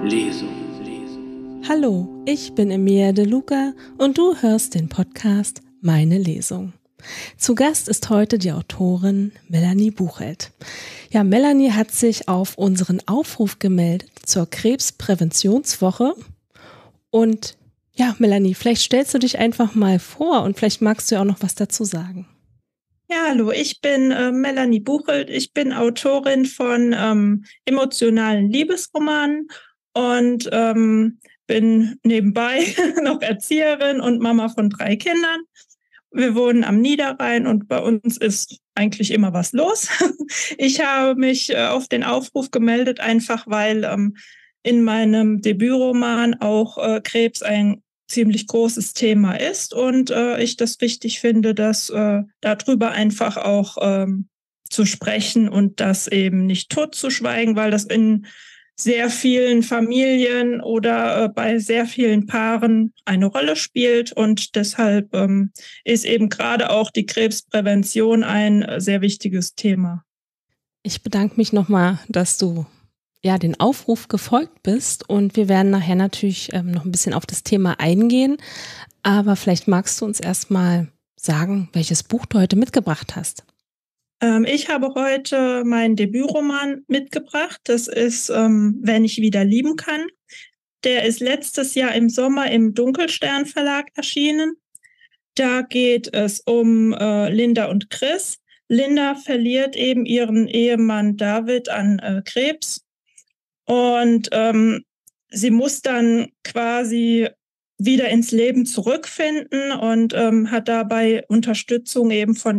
Lesung. Hallo, ich bin Emilia De Luca und du hörst den Podcast Meine Lesung. Zu Gast ist heute die Autorin Melanie Buchelt. Ja, Melanie hat sich auf unseren Aufruf gemeldet zur Krebspräventionswoche. Und ja, Melanie, vielleicht stellst du dich einfach mal vor und vielleicht magst du ja auch noch was dazu sagen. Ja, hallo, ich bin Melanie Buchelt. Ich bin Autorin von emotionalen Liebesromanen und bin nebenbei noch Erzieherin und Mama von 3 Kindern. Wir wohnen am Niederrhein und bei uns ist eigentlich immer was los. Ich habe mich auf den Aufruf gemeldet, einfach weil in meinem Debütroman auch Krebs ein ziemlich großes Thema ist und ich das wichtig finde, dass darüber einfach auch zu sprechen und das eben nicht totzuschweigen, weil das in sehr vielen Familien oder bei sehr vielen Paaren eine Rolle spielt und deshalb ist eben gerade auch die Krebsprävention ein sehr wichtiges Thema. Ich bedanke mich nochmal, dass du den Aufruf gefolgt bist und wir werden nachher natürlich noch ein bisschen auf das Thema eingehen, aber vielleicht magst du uns erstmal sagen, welches Buch du heute mitgebracht hast. Ich habe heute meinen Debütroman mitgebracht. Das ist Wenn ich wieder lieben kann. Der ist letztes Jahr im Sommer im Dunkelstern Verlag erschienen. Da geht es um Linda und Chris. Linda verliert eben ihren Ehemann David an Krebs und sie muss dann quasi wieder ins Leben zurückfinden und hat dabei Unterstützung eben von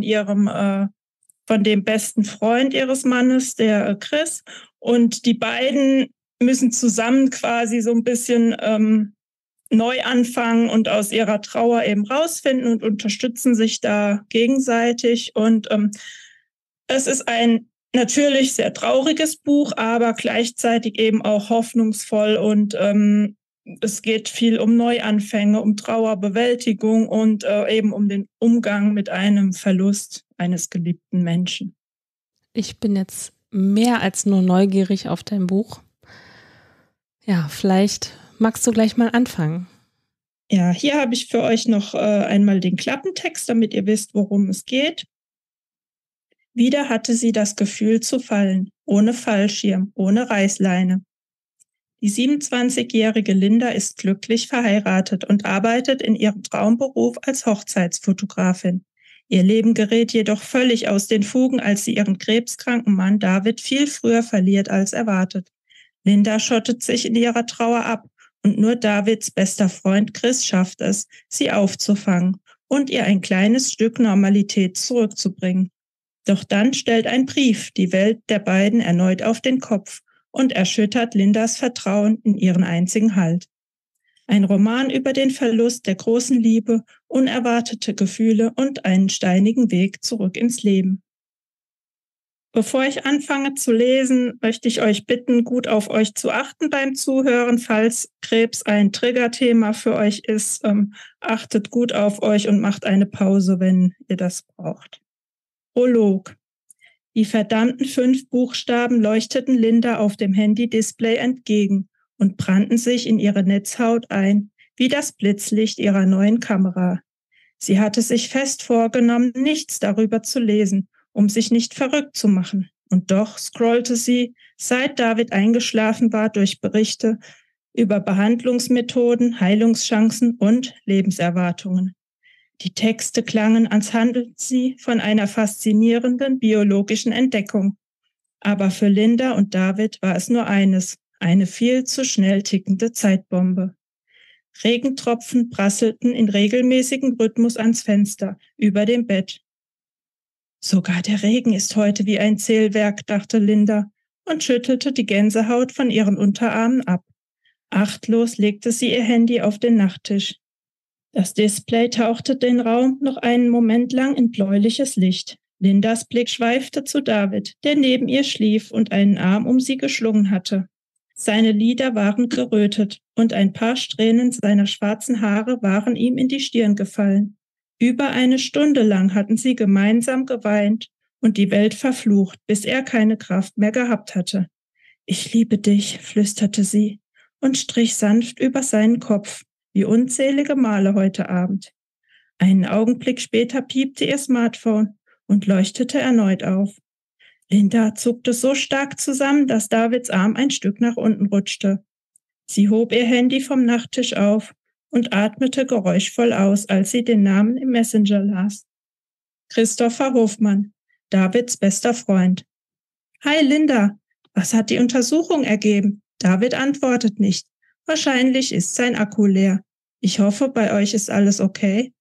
dem besten Freund ihres Mannes, der Chris. Und die beiden müssen zusammen quasi so ein bisschen neu anfangen und aus ihrer Trauer eben rausfinden und unterstützen sich da gegenseitig. Und es ist ein natürlich sehr trauriges Buch, aber gleichzeitig eben auch hoffnungsvoll und es geht viel um Neuanfänge, um Trauerbewältigung und eben um den Umgang mit einem Verlust eines geliebten Menschen. Ich bin jetzt mehr als nur neugierig auf dein Buch. Ja, vielleicht magst du gleich mal anfangen. Ja, hier habe ich für euch noch einmal den Klappentext, damit ihr wisst, worum es geht. Wieder hatte sie das Gefühl zu fallen, ohne Fallschirm, ohne Reißleine. Die 27-jährige Linda ist glücklich verheiratet und arbeitet in ihrem Traumberuf als Hochzeitsfotografin. Ihr Leben gerät jedoch völlig aus den Fugen, als sie ihren krebskranken Mann David viel früher verliert als erwartet. Linda schottet sich in ihrer Trauer ab und nur Davids bester Freund Chris schafft es, sie aufzufangen und ihr ein kleines Stück Normalität zurückzubringen. Doch dann stellt ein Brief die Welt der beiden erneut auf den Kopf und erschüttert Lindas Vertrauen in ihren einzigen Halt. Ein Roman über den Verlust der großen Liebe, unerwartete Gefühle und einen steinigen Weg zurück ins Leben. Bevor ich anfange zu lesen, möchte ich euch bitten, gut auf euch zu achten beim Zuhören. Falls Krebs ein Triggerthema für euch ist, achtet gut auf euch und macht eine Pause, wenn ihr das braucht. Prolog. Die verdammten 5 Buchstaben leuchteten Linda auf dem Handy-Display entgegen und brannten sich in ihre Netzhaut ein, wie das Blitzlicht ihrer neuen Kamera. Sie hatte sich fest vorgenommen, nichts darüber zu lesen, um sich nicht verrückt zu machen. Und doch scrollte sie, seit David eingeschlafen war, durch Berichte über Behandlungsmethoden, Heilungschancen und Lebenserwartungen. Die Texte klangen, als handelten sie von einer faszinierenden biologischen Entdeckung. Aber für Linda und David war es nur eines, eine viel zu schnell tickende Zeitbombe. Regentropfen prasselten in regelmäßigem Rhythmus ans Fenster, über dem Bett. Sogar der Regen ist heute wie ein Zählwerk, dachte Linda und schüttelte die Gänsehaut von ihren Unterarmen ab. Achtlos legte sie ihr Handy auf den Nachttisch. Das Display tauchte den Raum noch einen Moment lang in bläuliches Licht. Lindas Blick schweifte zu David, der neben ihr schlief und einen Arm um sie geschlungen hatte. Seine Lider waren gerötet und ein paar Strähnen seiner schwarzen Haare waren ihm in die Stirn gefallen. Über eine Stunde lang hatten sie gemeinsam geweint und die Welt verflucht, bis er keine Kraft mehr gehabt hatte. »Ich liebe dich«, flüsterte sie, und strich sanft über seinen Kopf, wie unzählige Male heute Abend. Einen Augenblick später piepte ihr Smartphone und leuchtete erneut auf. Linda zuckte so stark zusammen, dass Davids Arm ein Stück nach unten rutschte. Sie hob ihr Handy vom Nachttisch auf und atmete geräuschvoll aus, als sie den Namen im Messenger las. Christopher Hofmann, Davids bester Freund. Hi Linda, was hat die Untersuchung ergeben? David antwortet nicht. Wahrscheinlich ist sein Akku leer. Ich hoffe, bei euch ist alles okay.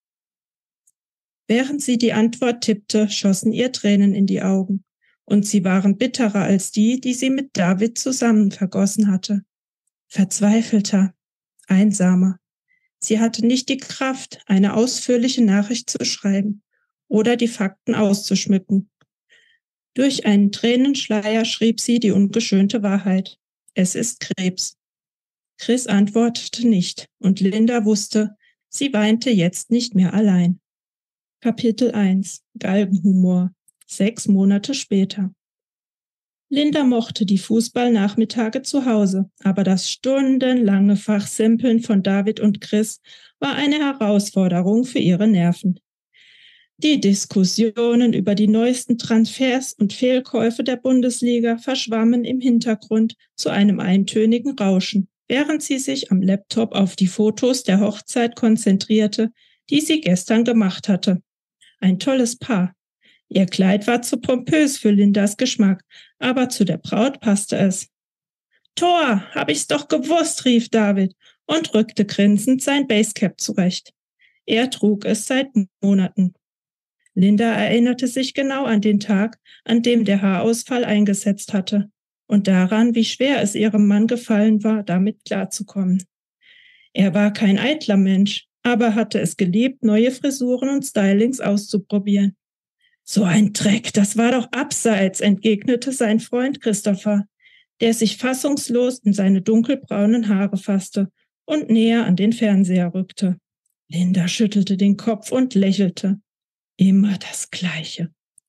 Während sie die Antwort tippte, schossen ihr Tränen in die Augen. Und sie waren bitterer als die sie mit David zusammen vergossen hatte. Verzweifelter, einsamer. Sie hatte nicht die Kraft, eine ausführliche Nachricht zu schreiben oder die Fakten auszuschmücken. Durch einen Tränenschleier schrieb sie die ungeschönte Wahrheit. Es ist Krebs. Chris antwortete nicht und Linda wusste, sie weinte jetzt nicht mehr allein. Kapitel 1 – Galgenhumor 6 Monate später. Linda mochte die Fußballnachmittage zu Hause, aber das stundenlange Fachsimpeln von David und Chris war eine Herausforderung für ihre Nerven. Die Diskussionen über die neuesten Transfers und Fehlkäufe der Bundesliga verschwammen im Hintergrund zu einem eintönigen Rauschen, während sie sich am Laptop auf die Fotos der Hochzeit konzentrierte, die sie gestern gemacht hatte. Ein tolles Paar. Ihr Kleid war zu pompös für Lindas Geschmack, aber zu der Braut passte es. »Tor, hab ich's doch gewusst«, rief David und rückte grinsend sein Basecap zurecht. Er trug es seit Monaten. Linda erinnerte sich genau an den Tag, an dem der Haarausfall eingesetzt hatte und daran, wie schwer es ihrem Mann gefallen war, damit klarzukommen. Er war kein eitler Mensch, aber hatte es geliebt, neue Frisuren und Stylings auszuprobieren. »So ein Dreck, das war doch abseits«, entgegnete sein Freund Christopher, der sich fassungslos in seine dunkelbraunen Haare fasste und näher an den Fernseher rückte. Linda schüttelte den Kopf und lächelte. Immer das Gleiche.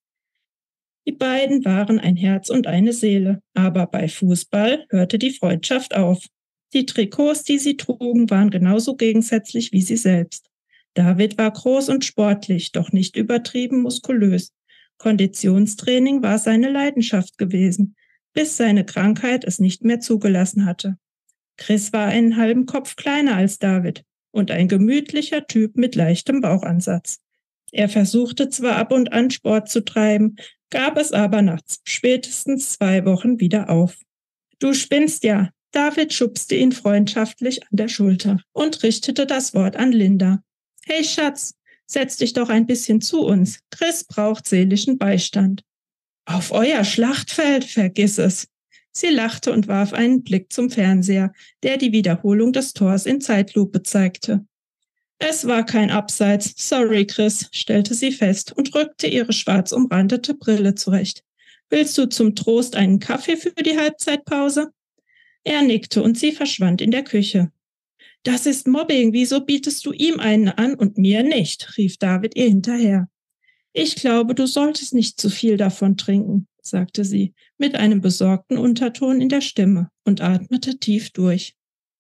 Die beiden waren ein Herz und eine Seele, aber bei Fußball hörte die Freundschaft auf. Die Trikots, die sie trugen, waren genauso gegensätzlich wie sie selbst. David war groß und sportlich, doch nicht übertrieben muskulös. Konditionstraining war seine Leidenschaft gewesen, bis seine Krankheit es nicht mehr zugelassen hatte. Chris war einen halben Kopf kleiner als David und ein gemütlicher Typ mit leichtem Bauchansatz. Er versuchte zwar ab und an Sport zu treiben, gab es aber nach spätestens 2 Wochen wieder auf. »Du spinnst ja«, David schubste ihn freundschaftlich an der Schulter und richtete das Wort an Linda. »Hey Schatz, setz dich doch ein bisschen zu uns. Chris braucht seelischen Beistand.« »Auf euer Schlachtfeld, vergiss es.« Sie lachte und warf einen Blick zum Fernseher, der die Wiederholung des Tors in Zeitlupe zeigte. »Es war kein Abseits. Sorry, Chris«, stellte sie fest und rückte ihre schwarz umrandete Brille zurecht. »Willst du zum Trost einen Kaffee für die Halbzeitpause?« Er nickte und sie verschwand in der Küche. »Das ist Mobbing, wieso bietest du ihm einen an und mir nicht?«, rief David ihr hinterher. »Ich glaube, du solltest nicht zu viel davon trinken«, sagte sie, mit einem besorgten Unterton in der Stimme und atmete tief durch.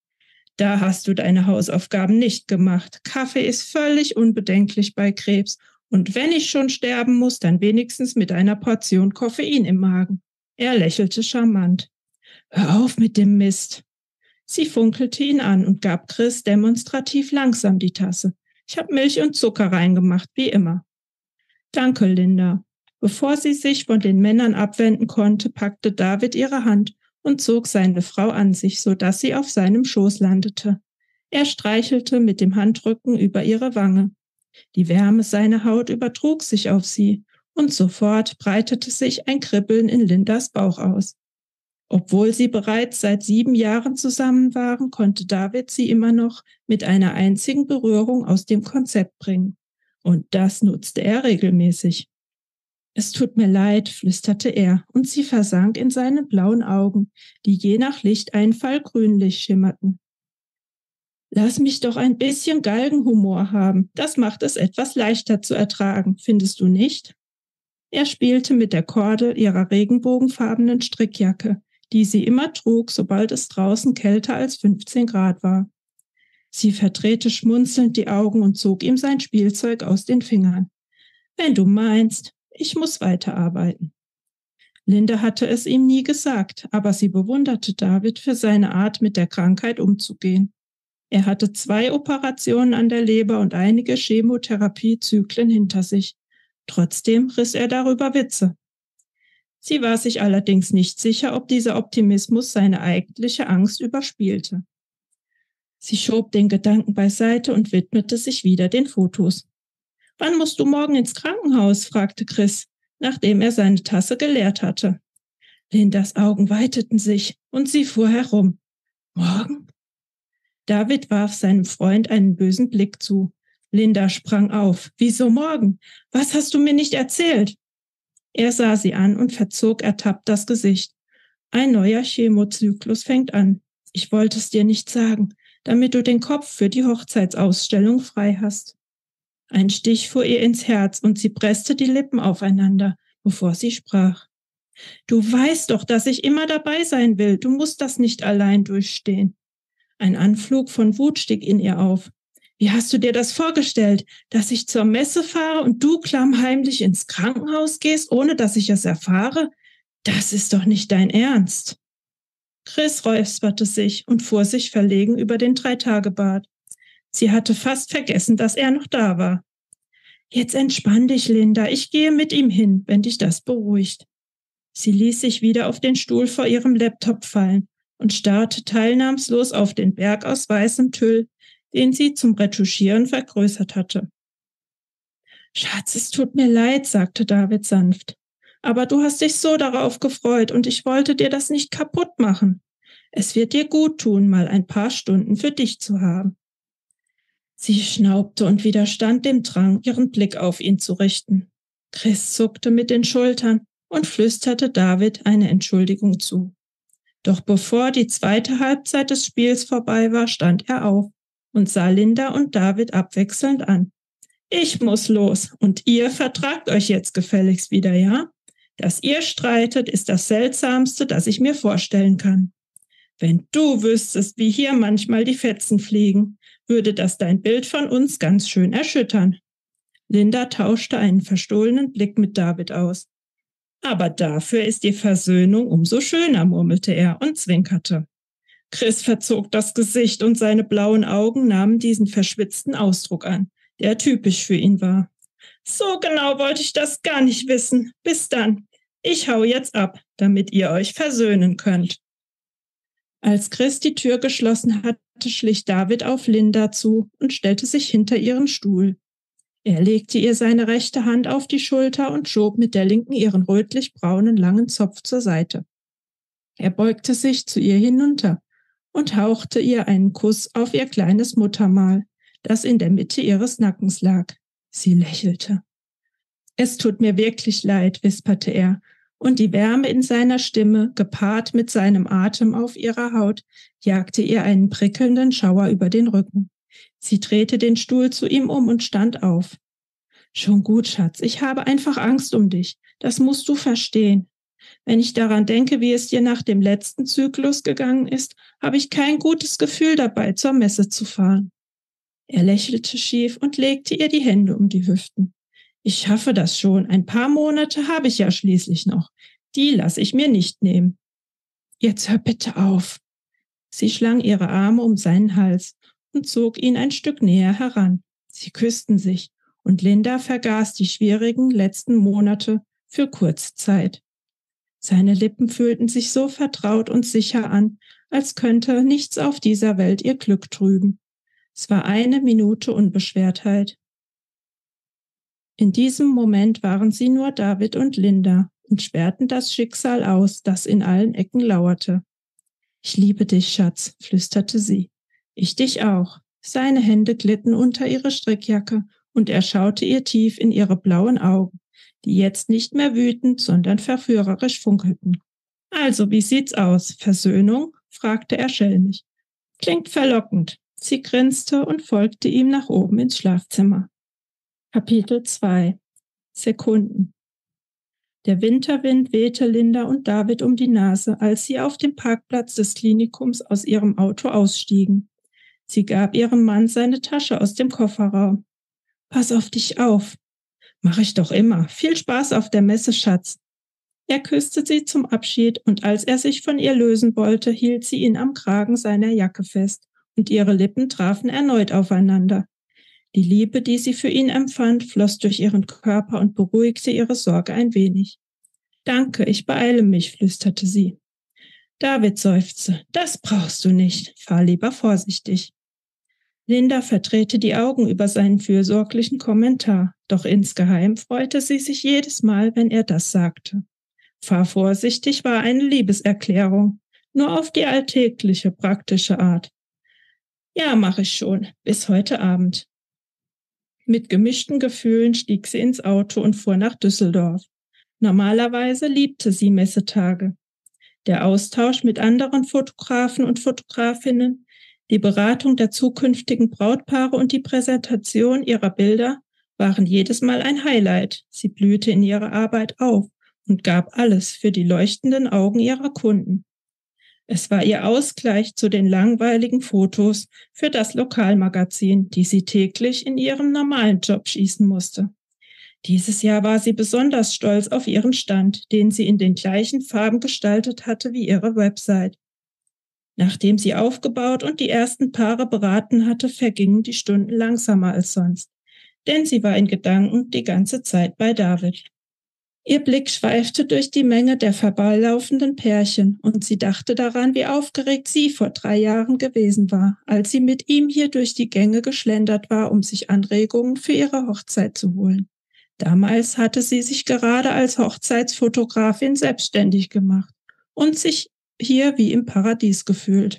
»Da hast du deine Hausaufgaben nicht gemacht. Kaffee ist völlig unbedenklich bei Krebs und wenn ich schon sterben muss, dann wenigstens mit einer Portion Koffein im Magen.« Er lächelte charmant. »Hör auf mit dem Mist.« Sie funkelte ihn an und gab Chris demonstrativ langsam die Tasse. »Ich habe Milch und Zucker reingemacht, wie immer.« »Danke, Linda.« Bevor sie sich von den Männern abwenden konnte, packte David ihre Hand und zog seine Frau an sich, sodass sie auf seinem Schoß landete. Er streichelte mit dem Handrücken über ihre Wange. Die Wärme seiner Haut übertrug sich auf sie und sofort breitete sich ein Kribbeln in Lindas Bauch aus. Obwohl sie bereits seit 7 Jahren zusammen waren, konnte David sie immer noch mit einer einzigen Berührung aus dem Konzept bringen. Und das nutzte er regelmäßig. »Es tut mir leid«, flüsterte er, und sie versank in seine blauen Augen, die je nach Lichteinfall grünlich schimmerten. »Lass mich doch ein bisschen Galgenhumor haben. Das macht es etwas leichter zu ertragen, findest du nicht?« Er spielte mit der Kordel ihrer regenbogenfarbenen Strickjacke, die sie immer trug, sobald es draußen kälter als 15 Grad war. Sie verdrehte schmunzelnd die Augen und zog ihm sein Spielzeug aus den Fingern. »Wenn du meinst, ich muss weiterarbeiten.« Linda hatte es ihm nie gesagt, aber sie bewunderte David für seine Art, mit der Krankheit umzugehen. Er hatte 2 Operationen an der Leber und einige Chemotherapiezyklen hinter sich. Trotzdem riss er darüber Witze. Sie war sich allerdings nicht sicher, ob dieser Optimismus seine eigentliche Angst überspielte. Sie schob den Gedanken beiseite und widmete sich wieder den Fotos. »Wann musst du morgen ins Krankenhaus?« fragte Chris, nachdem er seine Tasse geleert hatte. Lindas Augen weiteten sich und sie fuhr herum. »Morgen?« David warf seinem Freund einen bösen Blick zu. Linda sprang auf. »Wieso morgen? Was hast du mir nicht erzählt?« Er sah sie an und verzog ertappt das Gesicht. »Ein neuer Chemozyklus fängt an. Ich wollte es dir nicht sagen, damit du den Kopf für die Hochzeitsausstellung frei hast.« Ein Stich fuhr ihr ins Herz und sie presste die Lippen aufeinander, bevor sie sprach. »Du weißt doch, dass ich immer dabei sein will. Du musst das nicht allein durchstehen.« Ein Anflug von Wut stieg in ihr auf. »Wie hast du dir das vorgestellt, dass ich zur Messe fahre und du klammheimlich ins Krankenhaus gehst, ohne dass ich es erfahre? Das ist doch nicht dein Ernst.« Chris räusperte sich und fuhr sich verlegen über den 3-Tage-Bart. Sie hatte fast vergessen, dass er noch da war. »Jetzt entspann dich, Linda. Ich gehe mit ihm hin, wenn dich das beruhigt.« Sie ließ sich wieder auf den Stuhl vor ihrem Laptop fallen und starrte teilnahmslos auf den Berg aus weißem Tüll, den sie zum Retuschieren vergrößert hatte. »Schatz, es tut mir leid«, sagte David sanft. »Aber du hast dich so darauf gefreut und ich wollte dir das nicht kaputt machen. Es wird dir gut tun, mal ein paar Stunden für dich zu haben.« Sie schnaubte und widerstand dem Drang, ihren Blick auf ihn zu richten. Chris zuckte mit den Schultern und flüsterte David eine Entschuldigung zu. Doch bevor die zweite Halbzeit des Spiels vorbei war, stand er auf und sah Linda und David abwechselnd an. »Ich muss los und ihr vertragt euch jetzt gefälligst wieder, ja? Dass ihr streitet, ist das Seltsamste, das ich mir vorstellen kann. Wenn du wüsstest, wie hier manchmal die Fetzen fliegen, würde das dein Bild von uns ganz schön erschüttern.« Linda tauschte einen verstohlenen Blick mit David aus. »Aber dafür ist die Versöhnung umso schöner«, murmelte er und zwinkerte. Chris verzog das Gesicht und seine blauen Augen nahmen diesen verschwitzten Ausdruck an, der typisch für ihn war. »So genau wollte ich das gar nicht wissen. Bis dann. Ich hau jetzt ab, damit ihr euch versöhnen könnt.« Als Chris die Tür geschlossen hatte, schlich David auf Linda zu und stellte sich hinter ihren Stuhl. Er legte ihr seine rechte Hand auf die Schulter und schob mit der linken ihren rötlich-braunen langen Zopf zur Seite. Er beugte sich zu ihr hinunter und hauchte ihr einen Kuss auf ihr kleines Muttermal, das in der Mitte ihres Nackens lag. Sie lächelte. »Es tut mir wirklich leid«, wisperte er, und die Wärme in seiner Stimme, gepaart mit seinem Atem auf ihrer Haut, jagte ihr einen prickelnden Schauer über den Rücken. Sie drehte den Stuhl zu ihm um und stand auf. »Schon gut, Schatz, ich habe einfach Angst um dich. Das musst du verstehen. Wenn ich daran denke, wie es dir nach dem letzten Zyklus gegangen ist, habe ich kein gutes Gefühl dabei, zur Messe zu fahren.« Er lächelte schief und legte ihr die Hände um die Hüften. »Ich schaffe das schon. Ein paar Monate habe ich ja schließlich noch. Die lasse ich mir nicht nehmen.« »Jetzt hör bitte auf.« Sie schlang ihre Arme um seinen Hals und zog ihn ein Stück näher heran. Sie küssten sich, und Linda vergaß die schwierigen letzten Monate für kurze Zeit. Seine Lippen fühlten sich so vertraut und sicher an, als könnte nichts auf dieser Welt ihr Glück trüben. Es war eine Minute Unbeschwertheit. In diesem Moment waren sie nur David und Linda und sperrten das Schicksal aus, das in allen Ecken lauerte. »Ich liebe dich, Schatz«, flüsterte sie. »Ich dich auch.« Seine Hände glitten unter ihre Strickjacke und er schaute ihr tief in ihre blauen Augen, die jetzt nicht mehr wütend, sondern verführerisch funkelten. »Also, wie sieht's aus? Versöhnung?« fragte er schelmig. »Klingt verlockend.« Sie grinste und folgte ihm nach oben ins Schlafzimmer. Kapitel 2 Sekunden. Der Winterwind wehte Linda und David um die Nase, als sie auf dem Parkplatz des Klinikums aus ihrem Auto ausstiegen. Sie gab ihrem Mann seine Tasche aus dem Kofferraum. »Pass auf dich auf.« »Mach ich doch immer. Viel Spaß auf der Messe, Schatz.« Er küsste sie zum Abschied, und als er sich von ihr lösen wollte, hielt sie ihn am Kragen seiner Jacke fest, und ihre Lippen trafen erneut aufeinander. Die Liebe, die sie für ihn empfand, floss durch ihren Körper und beruhigte ihre Sorge ein wenig. »Danke, ich beeile mich«, flüsterte sie. David seufzte. »Das brauchst du nicht. Fahr lieber vorsichtig.« Linda verdrehte die Augen über seinen fürsorglichen Kommentar, doch insgeheim freute sie sich jedes Mal, wenn er das sagte. Fahr vorsichtig war eine Liebeserklärung, nur auf die alltägliche, praktische Art. »Ja, mach ich schon, bis heute Abend.« Mit gemischten Gefühlen stieg sie ins Auto und fuhr nach Düsseldorf. Normalerweise liebte sie Messetage. Der Austausch mit anderen Fotografen und Fotografinnen, die Beratung der zukünftigen Brautpaare und die Präsentation ihrer Bilder waren jedes Mal ein Highlight. Sie blühte in ihrer Arbeit auf und gab alles für die leuchtenden Augen ihrer Kunden. Es war ihr Ausgleich zu den langweiligen Fotos für das Lokalmagazin, die sie täglich in ihrem normalen Job schießen musste. Dieses Jahr war sie besonders stolz auf ihren Stand, den sie in den gleichen Farben gestaltet hatte wie ihre Website. Nachdem sie aufgebaut und die ersten Paare beraten hatte, vergingen die Stunden langsamer als sonst, denn sie war in Gedanken die ganze Zeit bei David. Ihr Blick schweifte durch die Menge der vorbeilaufenden Pärchen und sie dachte daran, wie aufgeregt sie vor 3 Jahren gewesen war, als sie mit ihm hier durch die Gänge geschlendert war, um sich Anregungen für ihre Hochzeit zu holen. Damals hatte sie sich gerade als Hochzeitsfotografin selbstständig gemacht und sich hier wie im Paradies gefühlt.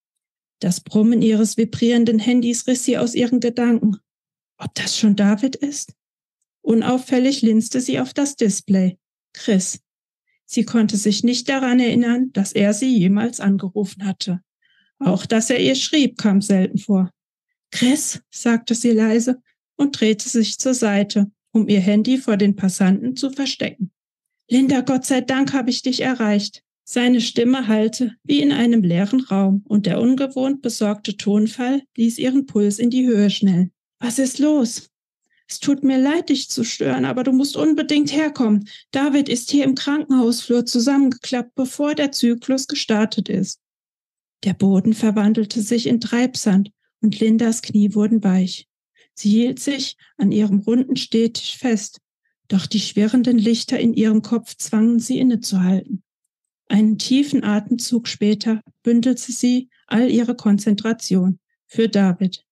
Das Brummen ihres vibrierenden Handys riss sie aus ihren Gedanken. Ob das schon David ist? Unauffällig linste sie auf das Display. Chris. Sie konnte sich nicht daran erinnern, dass er sie jemals angerufen hatte. Auch dass er ihr schrieb, kam selten vor. »Chris«, sagte sie leise und drehte sich zur Seite, um ihr Handy vor den Passanten zu verstecken. »Linda, Gott sei Dank habe ich dich erreicht.« Seine Stimme hallte wie in einem leeren Raum und der ungewohnt besorgte Tonfall ließ ihren Puls in die Höhe schnellen. »Was ist los?« »Es tut mir leid, dich zu stören, aber du musst unbedingt herkommen. David ist hier im Krankenhausflur zusammengeklappt, bevor der Zyklus gestartet ist.« Der Boden verwandelte sich in Treibsand und Lindas Knie wurden weich. Sie hielt sich an ihrem runden Stehtisch fest, doch die schwirrenden Lichter in ihrem Kopf zwangen sie innezuhalten. Einen tiefen Atemzug später bündelte sie all ihre Konzentration für David.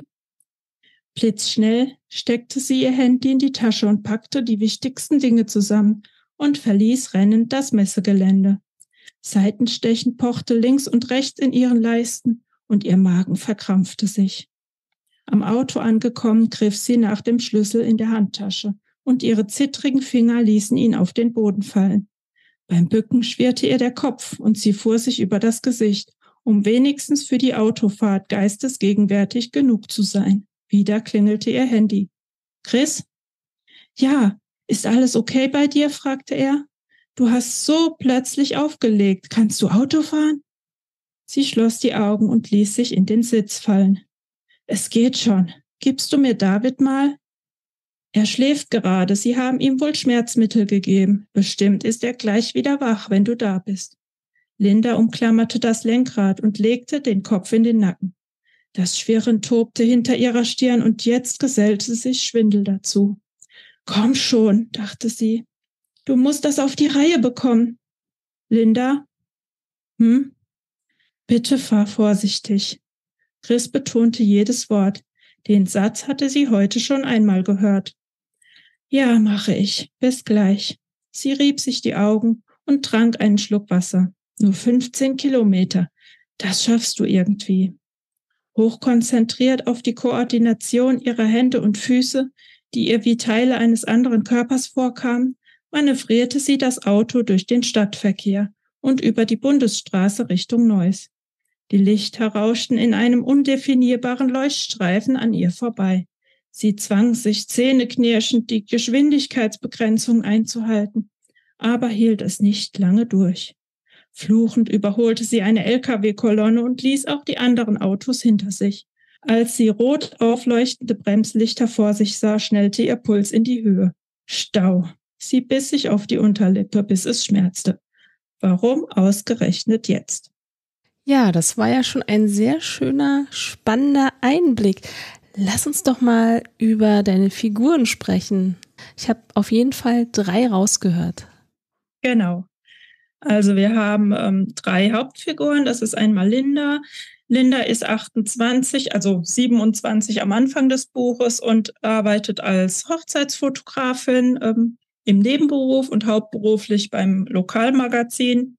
Blitzschnell steckte sie ihr Handy in die Tasche und packte die wichtigsten Dinge zusammen und verließ rennend das Messegelände. Seitenstechen pochte links und rechts in ihren Leisten und ihr Magen verkrampfte sich. Am Auto angekommen, griff sie nach dem Schlüssel in der Handtasche und ihre zittrigen Finger ließen ihn auf den Boden fallen. Beim Bücken schwirrte ihr der Kopf und sie fuhr sich über das Gesicht, um wenigstens für die Autofahrt geistesgegenwärtig genug zu sein. Wieder klingelte ihr Handy. »Chris?« »Ja, ist alles okay bei dir?« fragte er. »Du hast so plötzlich aufgelegt. Kannst du Auto fahren?« Sie schloss die Augen und ließ sich in den Sitz fallen. »Es geht schon. Gibst du mir David mal?« »Er schläft gerade. Sie haben ihm wohl Schmerzmittel gegeben. Bestimmt ist er gleich wieder wach, wenn du da bist.« Linda umklammerte das Lenkrad und legte den Kopf in den Nacken. Das Schwirren tobte hinter ihrer Stirn und jetzt gesellte sich Schwindel dazu. »Komm schon«, dachte sie. »Du musst das auf die Reihe bekommen.« »Linda?« »Bitte fahr vorsichtig.« Chris betonte jedes Wort. Den Satz hatte sie heute schon einmal gehört. »Ja, mache ich. Bis gleich.« Sie rieb sich die Augen und trank einen Schluck Wasser. »Nur 15 Kilometer. Das schaffst du irgendwie.« Hochkonzentriert auf die Koordination ihrer Hände und Füße, die ihr wie Teile eines anderen Körpers vorkamen, manövrierte sie das Auto durch den Stadtverkehr und über die Bundesstraße Richtung Neuss. Die Lichter rauschten in einem undefinierbaren Leuchtstreifen an ihr vorbei. Sie zwang sich zähneknirschend, die Geschwindigkeitsbegrenzung einzuhalten. aber hielt es nicht lange durch. Fluchend überholte sie eine LKW-Kolonne und ließ auch die anderen Autos hinter sich. Als sie rot aufleuchtende Bremslichter vor sich sah, schnellte ihr Puls in die Höhe. Stau. Sie biss sich auf die Unterlippe, bis es schmerzte. Warum ausgerechnet jetzt? Ja, das war ja schon ein sehr schöner, spannender Einblick. Lass uns doch mal über deine Figuren sprechen. Ich habe auf jeden Fall 3 rausgehört. Genau. Also wir haben 3 Hauptfiguren. Das ist einmal Linda. Linda ist 28, also 27 am Anfang des Buches und arbeitet als Hochzeitsfotografin im Nebenberuf und hauptberuflich beim Lokalmagazin.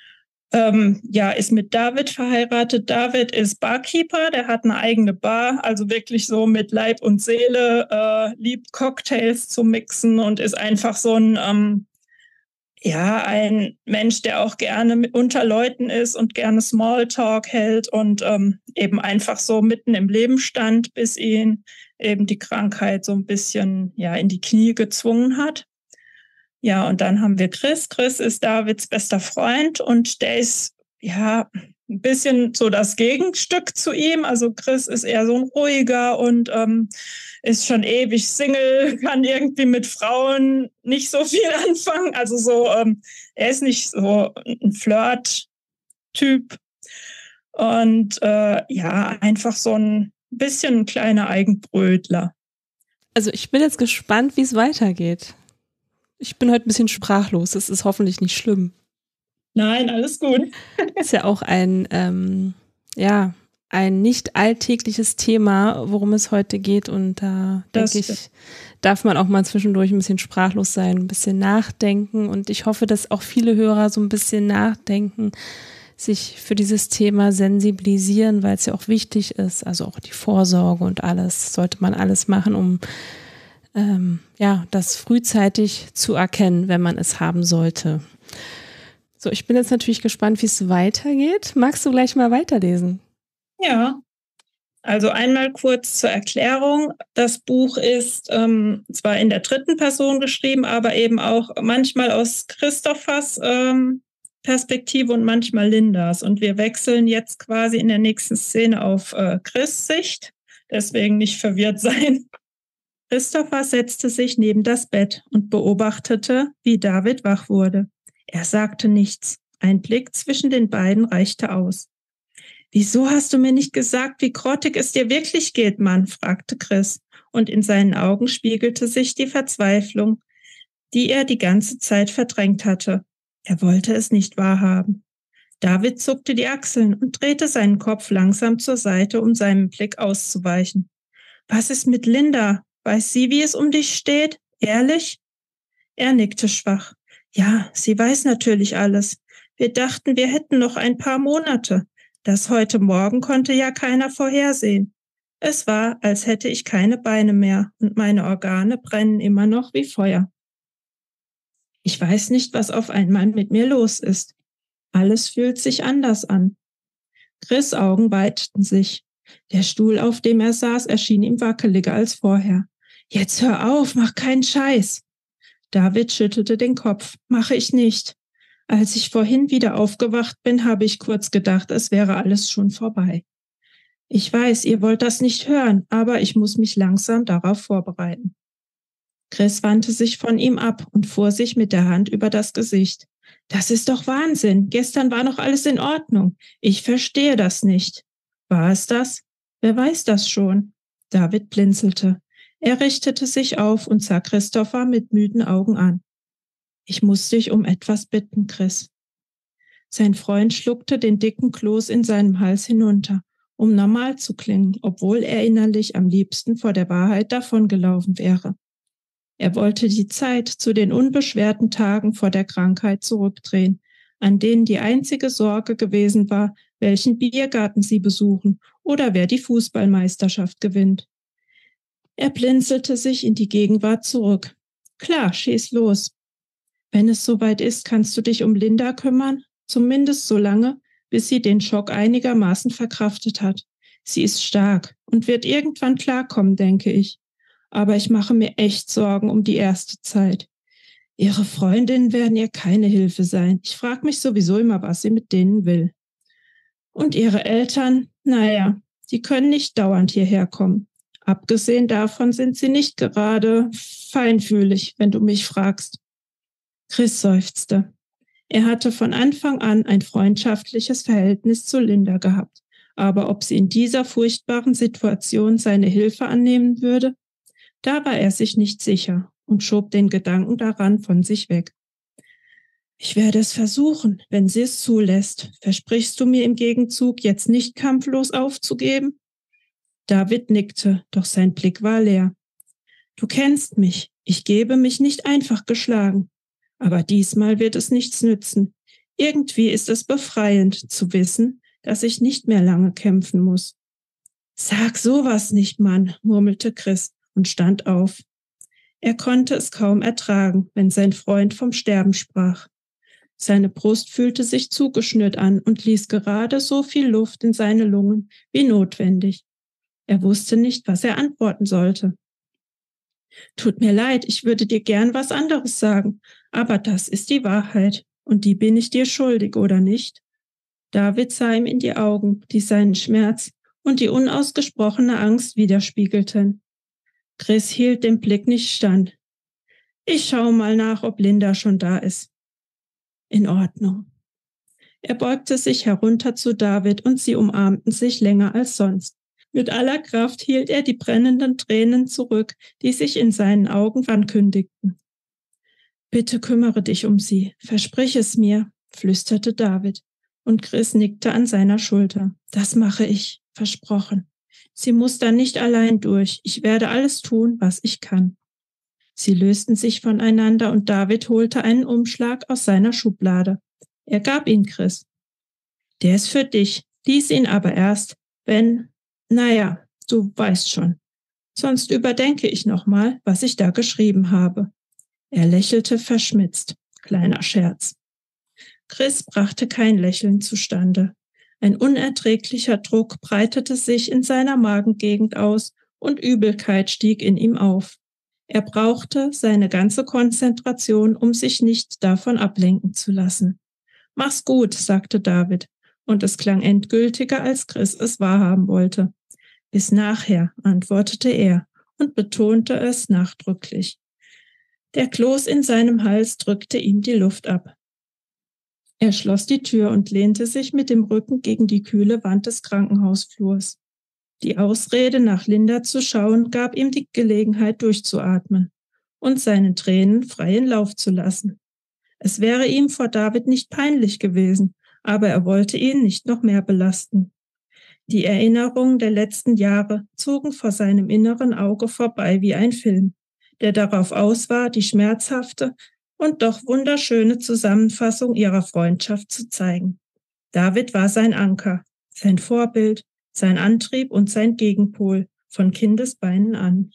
Ist mit David verheiratet. David ist Barkeeper, der hat eine eigene Bar, also wirklich so mit Leib und Seele, liebt Cocktails zu mixen und ist einfach so ein Mensch, der auch gerne unter Leuten ist und gerne Smalltalk hält und eben einfach so mitten im Leben stand, bis ihn eben die Krankheit so ein bisschen in die Knie gezwungen hat. Ja, und dann haben wir Chris. Chris ist Davids bester Freund und der ist ein bisschen so das Gegenstück zu ihm. Also Chris ist eher so ein ruhiger und ist schon ewig Single, kann irgendwie mit Frauen nicht so viel anfangen. Also so, er ist nicht so ein Flirt-Typ und einfach so ein bisschen ein kleiner Eigenbrötler. Also ich bin jetzt gespannt, wie es weitergeht. Ich bin heute ein bisschen sprachlos. Es ist hoffentlich nicht schlimm. Nein, alles gut. Ist ja auch ein nicht alltägliches Thema, worum es heute geht. Und da denke ich, darf man auch mal zwischendurch ein bisschen sprachlos sein, ein bisschen nachdenken. Und ich hoffe, dass auch viele Hörer so ein bisschen nachdenken, sich für dieses Thema sensibilisieren, weil es ja auch wichtig ist. Also auch die Vorsorge und alles sollte man alles machen, um das frühzeitig zu erkennen, wenn man es haben sollte. So, ich bin jetzt natürlich gespannt, wie es weitergeht. Magst du gleich mal weiterlesen? Ja, also einmal kurz zur Erklärung. Das Buch ist zwar in der 3. Person geschrieben, aber eben auch manchmal aus Christophers Perspektive und manchmal Lindas. Und wir wechseln jetzt quasi in der nächsten Szene auf Chris' Sicht. Deswegen nicht verwirrt sein. Christopher setzte sich neben das Bett und beobachtete, wie David wach wurde. Er sagte nichts. Ein Blick zwischen den beiden reichte aus. »Wieso hast du mir nicht gesagt, wie grottig es dir wirklich geht, Mann?« fragte Chris, und in seinen Augen spiegelte sich die Verzweiflung, die er die ganze Zeit verdrängt hatte. Er wollte es nicht wahrhaben. David zuckte die Achseln und drehte seinen Kopf langsam zur Seite, um seinem Blick auszuweichen. »Was ist mit Linda? Weiß sie, wie es um dich steht? Ehrlich?« Er nickte schwach. »Ja, sie weiß natürlich alles. Wir dachten, wir hätten noch ein paar Monate. Das heute Morgen konnte ja keiner vorhersehen. Es war, als hätte ich keine Beine mehr und meine Organe brennen immer noch wie Feuer. Ich weiß nicht, was auf einmal mit mir los ist. Alles fühlt sich anders an.« Chris' Augen weiteten sich. Der Stuhl, auf dem er saß, erschien ihm wackeliger als vorher. »Jetzt hör auf, mach keinen Scheiß!« David schüttelte den Kopf. »Mache ich nicht. Als ich vorhin wieder aufgewacht bin, habe ich kurz gedacht, es wäre alles schon vorbei. Ich weiß, ihr wollt das nicht hören, aber ich muss mich langsam darauf vorbereiten.« Chris wandte sich von ihm ab und fuhr sich mit der Hand über das Gesicht. »Das ist doch Wahnsinn. Gestern war noch alles in Ordnung. Ich verstehe das nicht.« »War es das? Wer weiß das schon?« David blinzelte. Er richtete sich auf und sah Christopher mit müden Augen an. »Ich muss dich um etwas bitten, Chris.« Sein Freund schluckte den dicken Kloß in seinem Hals hinunter, um normal zu klingen, obwohl er innerlich am liebsten vor der Wahrheit davongelaufen wäre. Er wollte die Zeit zu den unbeschwerten Tagen vor der Krankheit zurückdrehen, an denen die einzige Sorge gewesen war, welchen Biergarten sie besuchen oder wer die Fußballmeisterschaft gewinnt. Er blinzelte sich in die Gegenwart zurück. »Klar, schieß los. Wenn es soweit ist, kannst du dich um Linda kümmern, zumindest so lange, bis sie den Schock einigermaßen verkraftet hat. Sie ist stark und wird irgendwann klarkommen, denke ich. Aber ich mache mir echt Sorgen um die erste Zeit. Ihre Freundinnen werden ihr keine Hilfe sein. Ich frage mich sowieso immer, was sie mit denen will. Und ihre Eltern, naja, die können nicht dauernd hierher kommen. Abgesehen davon sind sie nicht gerade feinfühlig, wenn du mich fragst. Chris seufzte. Er hatte von Anfang an ein freundschaftliches Verhältnis zu Linda gehabt. Aber ob sie in dieser furchtbaren Situation seine Hilfe annehmen würde, da war er sich nicht sicher und schob den Gedanken daran von sich weg. Ich werde es versuchen, wenn sie es zulässt. Versprichst du mir im Gegenzug, jetzt nicht kampflos aufzugeben? David nickte, doch sein Blick war leer. Du kennst mich. Ich gebe mich nicht einfach geschlagen. Aber diesmal wird es nichts nützen. Irgendwie ist es befreiend zu wissen, dass ich nicht mehr lange kämpfen muss. Sag sowas nicht, Mann, murmelte Chris und stand auf. Er konnte es kaum ertragen, wenn sein Freund vom Sterben sprach. Seine Brust fühlte sich zugeschnürt an und ließ gerade so viel Luft in seine Lungen wie notwendig. Er wusste nicht, was er antworten sollte. Tut mir leid, ich würde dir gern was anderes sagen, aber das ist die Wahrheit und die bin ich dir schuldig, oder nicht? David sah ihm in die Augen, die seinen Schmerz und die unausgesprochene Angst widerspiegelten. Chris hielt den Blick nicht stand. Ich schaue mal nach, ob Linda schon da ist. In Ordnung. Er beugte sich herunter zu David und sie umarmten sich länger als sonst. Mit aller Kraft hielt er die brennenden Tränen zurück, die sich in seinen Augen ankündigten. Bitte kümmere dich um sie, versprich es mir, flüsterte David, und Chris nickte an seiner Schulter. Das mache ich, versprochen. Sie muss da nicht allein durch, ich werde alles tun, was ich kann. Sie lösten sich voneinander und David holte einen Umschlag aus seiner Schublade. Er gab ihn Chris. Der ist für dich, lies ihn aber erst, wenn, naja, du weißt schon. Sonst überdenke ich nochmal, was ich da geschrieben habe. Er lächelte verschmitzt. Kleiner Scherz. Chris brachte kein Lächeln zustande. Ein unerträglicher Druck breitete sich in seiner Magengegend aus und Übelkeit stieg in ihm auf. Er brauchte seine ganze Konzentration, um sich nicht davon ablenken zu lassen. Mach's gut, sagte David, und es klang endgültiger, als Chris es wahrhaben wollte. Bis nachher, antwortete er und betonte es nachdrücklich. Der Kloß in seinem Hals drückte ihm die Luft ab. Er schloss die Tür und lehnte sich mit dem Rücken gegen die kühle Wand des Krankenhausflurs. Die Ausrede, nach Linda zu schauen, gab ihm die Gelegenheit, durchzuatmen und seinen Tränen freien Lauf zu lassen. Es wäre ihm vor David nicht peinlich gewesen, aber er wollte ihn nicht noch mehr belasten. Die Erinnerungen der letzten Jahre zogen vor seinem inneren Auge vorbei wie ein Film, der darauf aus war, die schmerzhafte und doch wunderschöne Zusammenfassung ihrer Freundschaft zu zeigen. David war sein Anker, sein Vorbild, sein Antrieb und sein Gegenpol von Kindesbeinen an.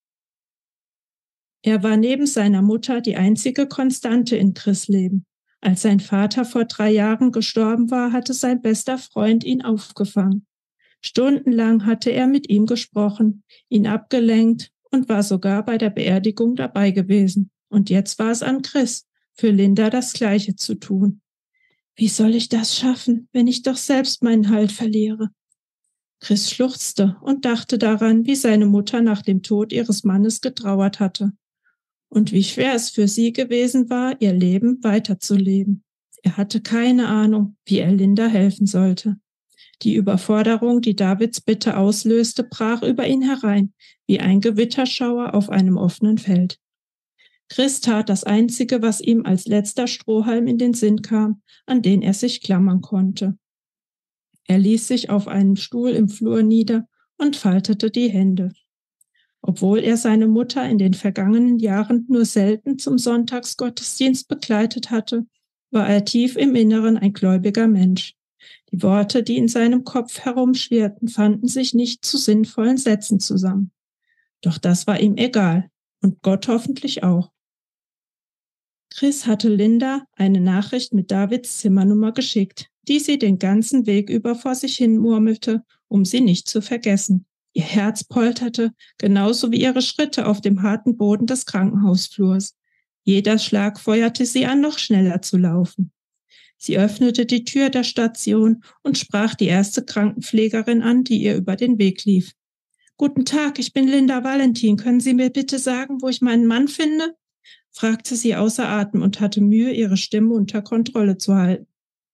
Er war neben seiner Mutter die einzige Konstante in Chris' Leben. Als sein Vater vor 3 Jahren gestorben war, hatte sein bester Freund ihn aufgefangen. Stundenlang hatte er mit ihm gesprochen, ihn abgelenkt und war sogar bei der Beerdigung dabei gewesen. Und jetzt war es an Chris, für Linda das Gleiche zu tun. Wie soll ich das schaffen, wenn ich doch selbst meinen Halt verliere? Chris schluchzte und dachte daran, wie seine Mutter nach dem Tod ihres Mannes getrauert hatte und wie schwer es für sie gewesen war, ihr Leben weiterzuleben. Er hatte keine Ahnung, wie er Linda helfen sollte. Die Überforderung, die Davids Bitte auslöste, brach über ihn herein, wie ein Gewitterschauer auf einem offenen Feld. Chris tat das Einzige, was ihm als letzter Strohhalm in den Sinn kam, an den er sich klammern konnte. Er ließ sich auf einem Stuhl im Flur nieder und faltete die Hände. Obwohl er seine Mutter in den vergangenen Jahren nur selten zum Sonntagsgottesdienst begleitet hatte, war er tief im Inneren ein gläubiger Mensch. Die Worte, die in seinem Kopf herumschwirrten, fanden sich nicht zu sinnvollen Sätzen zusammen. Doch das war ihm egal und Gott hoffentlich auch. Chris hatte Linda eine Nachricht mit Davids Zimmernummer geschickt, die sie den ganzen Weg über vor sich hin murmelte, um sie nicht zu vergessen. Ihr Herz polterte, genauso wie ihre Schritte auf dem harten Boden des Krankenhausflurs. Jeder Schlag feuerte sie an, noch schneller zu laufen. Sie öffnete die Tür der Station und sprach die erste Krankenpflegerin an, die ihr über den Weg lief. »Guten Tag, ich bin Linda Valentin. Können Sie mir bitte sagen, wo ich meinen Mann finde?« fragte sie außer Atem und hatte Mühe, ihre Stimme unter Kontrolle zu halten.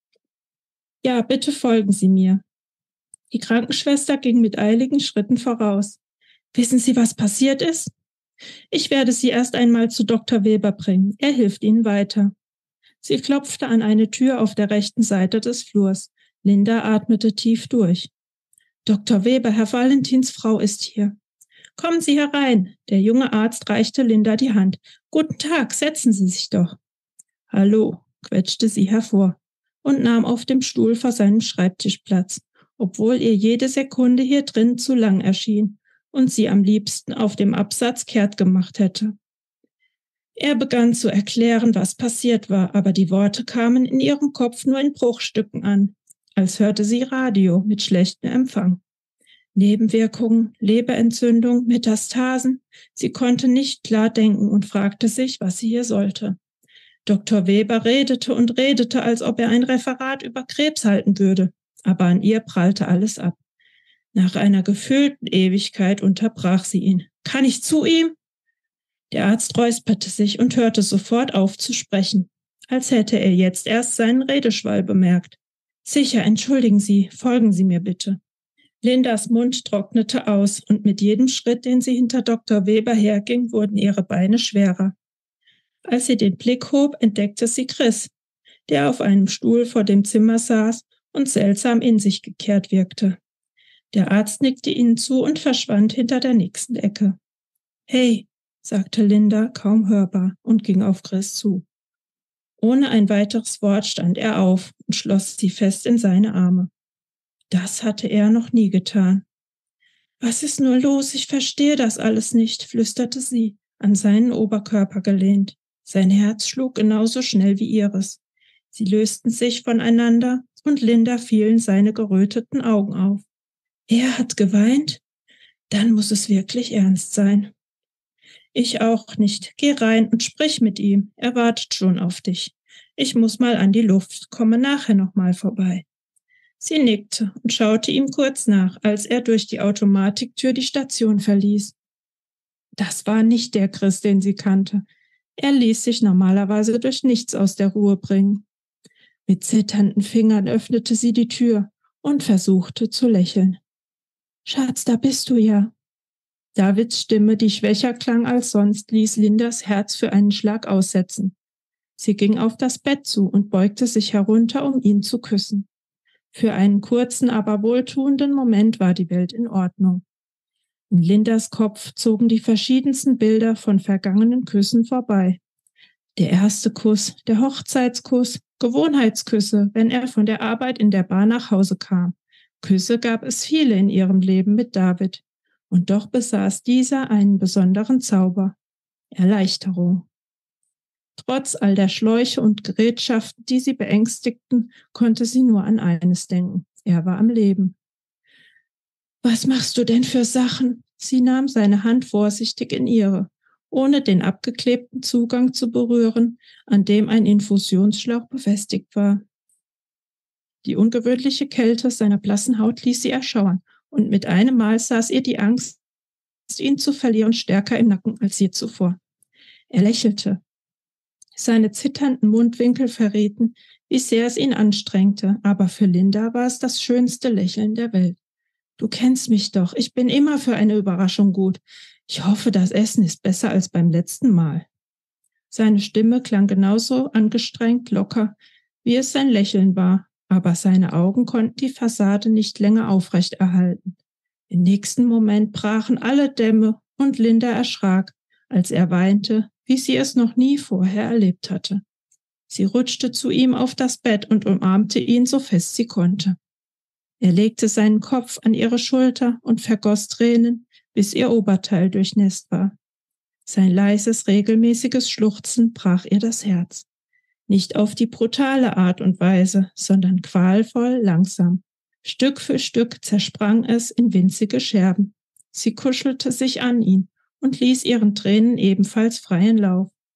»Ja, bitte folgen Sie mir.« Die Krankenschwester ging mit eiligen Schritten voraus. »Wissen Sie, was passiert ist?« »Ich werde Sie erst einmal zu Dr. Weber bringen. Er hilft Ihnen weiter.« Sie klopfte an eine Tür auf der rechten Seite des Flurs. Linda atmete tief durch. »Dr. Weber, Herr Valentins Frau ist hier.« »Kommen Sie herein.« Der junge Arzt reichte Linda die Hand. »Guten Tag, setzen Sie sich doch.« »Hallo«, quetschte sie hervor und nahm auf dem Stuhl vor seinem Schreibtisch Platz, obwohl ihr jede Sekunde hier drin zu lang erschien und sie am liebsten auf dem Absatz kehrt gemacht hätte. Er begann zu erklären, was passiert war, aber die Worte kamen in ihrem Kopf nur in Bruchstücken an, als hörte sie Radio mit schlechtem Empfang. Nebenwirkungen, Leberentzündung, Metastasen. Sie konnte nicht klar denken und fragte sich, was sie hier sollte. Dr. Weber redete und redete, als ob er ein Referat über Krebs halten würde, aber an ihr prallte alles ab. Nach einer gefühlten Ewigkeit unterbrach sie ihn. »Kann ich zu ihm?« Der Arzt räusperte sich und hörte sofort auf zu sprechen, als hätte er jetzt erst seinen Redeschwall bemerkt. »Sicher, entschuldigen Sie, folgen Sie mir bitte.« Lindas Mund trocknete aus und mit jedem Schritt, den sie hinter Dr. Weber herging, wurden ihre Beine schwerer. Als sie den Blick hob, entdeckte sie Chris, der auf einem Stuhl vor dem Zimmer saß und seltsam in sich gekehrt wirkte. Der Arzt nickte ihnen zu und verschwand hinter der nächsten Ecke. »Hey«, sagte Linda, kaum hörbar, und ging auf Chris zu. Ohne ein weiteres Wort stand er auf und schloss sie fest in seine Arme. Das hatte er noch nie getan. »Was ist nur los? Ich verstehe das alles nicht«, flüsterte sie, an seinen Oberkörper gelehnt. Sein Herz schlug genauso schnell wie ihres. Sie lösten sich voneinander und Linda fielen seine geröteten Augen auf. Er hat geweint? Dann muss es wirklich ernst sein. »Ich auch nicht. Geh rein und sprich mit ihm. Er wartet schon auf dich. Ich muss mal an die Luft, komme nachher nochmal vorbei.« Sie nickte und schaute ihm kurz nach, als er durch die Automatiktür die Station verließ. Das war nicht der Chris, den sie kannte. Er ließ sich normalerweise durch nichts aus der Ruhe bringen. Mit zitternden Fingern öffnete sie die Tür und versuchte zu lächeln. »Schatz, da bist du ja.« Davids Stimme, die schwächer klang als sonst, ließ Lindas Herz für einen Schlag aussetzen. Sie ging auf das Bett zu und beugte sich herunter, um ihn zu küssen. Für einen kurzen, aber wohltuenden Moment war die Welt in Ordnung. In Lindas Kopf zogen die verschiedensten Bilder von vergangenen Küssen vorbei. Der erste Kuss, der Hochzeitskuss, Gewohnheitsküsse, wenn er von der Arbeit in der Bar nach Hause kam. Küsse gab es viele in ihrem Leben mit David. Und doch besaß dieser einen besonderen Zauber: Erleichterung. Trotz all der Schläuche und Gerätschaften, die sie beängstigten, konnte sie nur an eines denken: Er war am Leben. »Was machst du denn für Sachen?« Sie nahm seine Hand vorsichtig in ihre, ohne den abgeklebten Zugang zu berühren, an dem ein Infusionsschlauch befestigt war. Die ungewöhnliche Kälte seiner blassen Haut ließ sie erschauern, und mit einem Mal saß ihr die Angst, ihn zu verlieren, stärker im Nacken als je zuvor. Er lächelte. Seine zitternden Mundwinkel verrieten, wie sehr es ihn anstrengte, aber für Linda war es das schönste Lächeln der Welt. »Du kennst mich doch, ich bin immer für eine Überraschung gut. Ich hoffe, das Essen ist besser als beim letzten Mal.« Seine Stimme klang genauso angestrengt locker, wie es sein Lächeln war, aber seine Augen konnten die Fassade nicht länger aufrechterhalten. Im nächsten Moment brachen alle Dämme und Linda erschrak, als er weinte, wie sie es noch nie vorher erlebt hatte. Sie rutschte zu ihm auf das Bett und umarmte ihn so fest sie konnte. Er legte seinen Kopf an ihre Schulter und vergoss Tränen, bis ihr Oberteil durchnässt war. Sein leises, regelmäßiges Schluchzen brach ihr das Herz. Nicht auf die brutale Art und Weise, sondern qualvoll langsam. Stück für Stück zersprang es in winzige Scherben. Sie kuschelte sich an ihn und ließ ihren Tränen ebenfalls freien Lauf.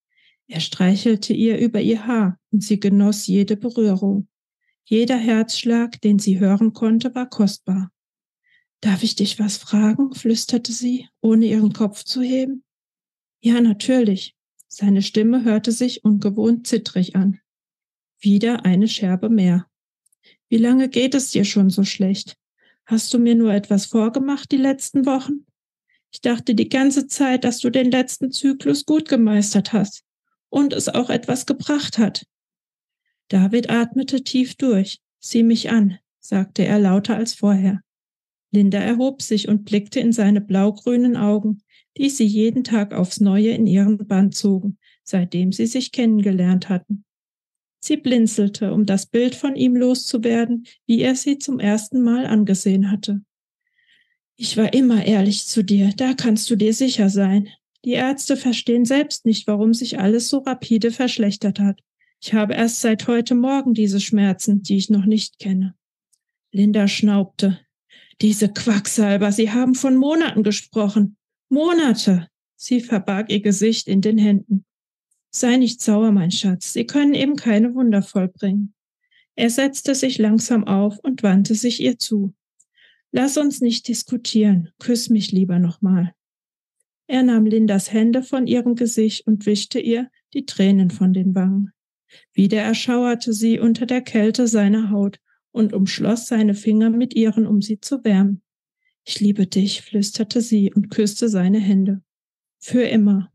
Er streichelte ihr über ihr Haar und sie genoss jede Berührung. Jeder Herzschlag, den sie hören konnte, war kostbar. »Darf ich dich was fragen?« flüsterte sie, ohne ihren Kopf zu heben. »Ja, natürlich.« Seine Stimme hörte sich ungewohnt zittrig an. Wieder eine Scherbe mehr. »Wie lange geht es dir schon so schlecht? Hast du mir nur etwas vorgemacht die letzten Wochen? Ich dachte die ganze Zeit, dass du den letzten Zyklus gut gemeistert hast und es auch etwas gebracht hat.« David atmete tief durch. »Sieh mich an«, sagte er lauter als vorher. Linda erhob sich und blickte in seine blaugrünen Augen, die sie jeden Tag aufs Neue in ihren Bann zogen, seitdem sie sich kennengelernt hatten. Sie blinzelte, um das Bild von ihm loszuwerden, wie er sie zum ersten Mal angesehen hatte. »Ich war immer ehrlich zu dir, da kannst du dir sicher sein. Die Ärzte verstehen selbst nicht, warum sich alles so rapide verschlechtert hat. Ich habe erst seit heute Morgen diese Schmerzen, die ich noch nicht kenne.« Linda schnaubte. »Diese Quacksalber, sie haben von Monaten gesprochen. Monate!« Sie verbarg ihr Gesicht in den Händen. »Sei nicht sauer, mein Schatz, sie können eben keine Wunder vollbringen.« Er setzte sich langsam auf und wandte sich ihr zu. »Lass uns nicht diskutieren, küss mich lieber nochmal.« Er nahm Lindas Hände von ihrem Gesicht und wischte ihr die Tränen von den Wangen. Wieder erschauerte sie unter der Kälte seiner Haut und umschloss seine Finger mit ihren, um sie zu wärmen. »Ich liebe dich«, flüsterte sie und küsste seine Hände. »Für immer.«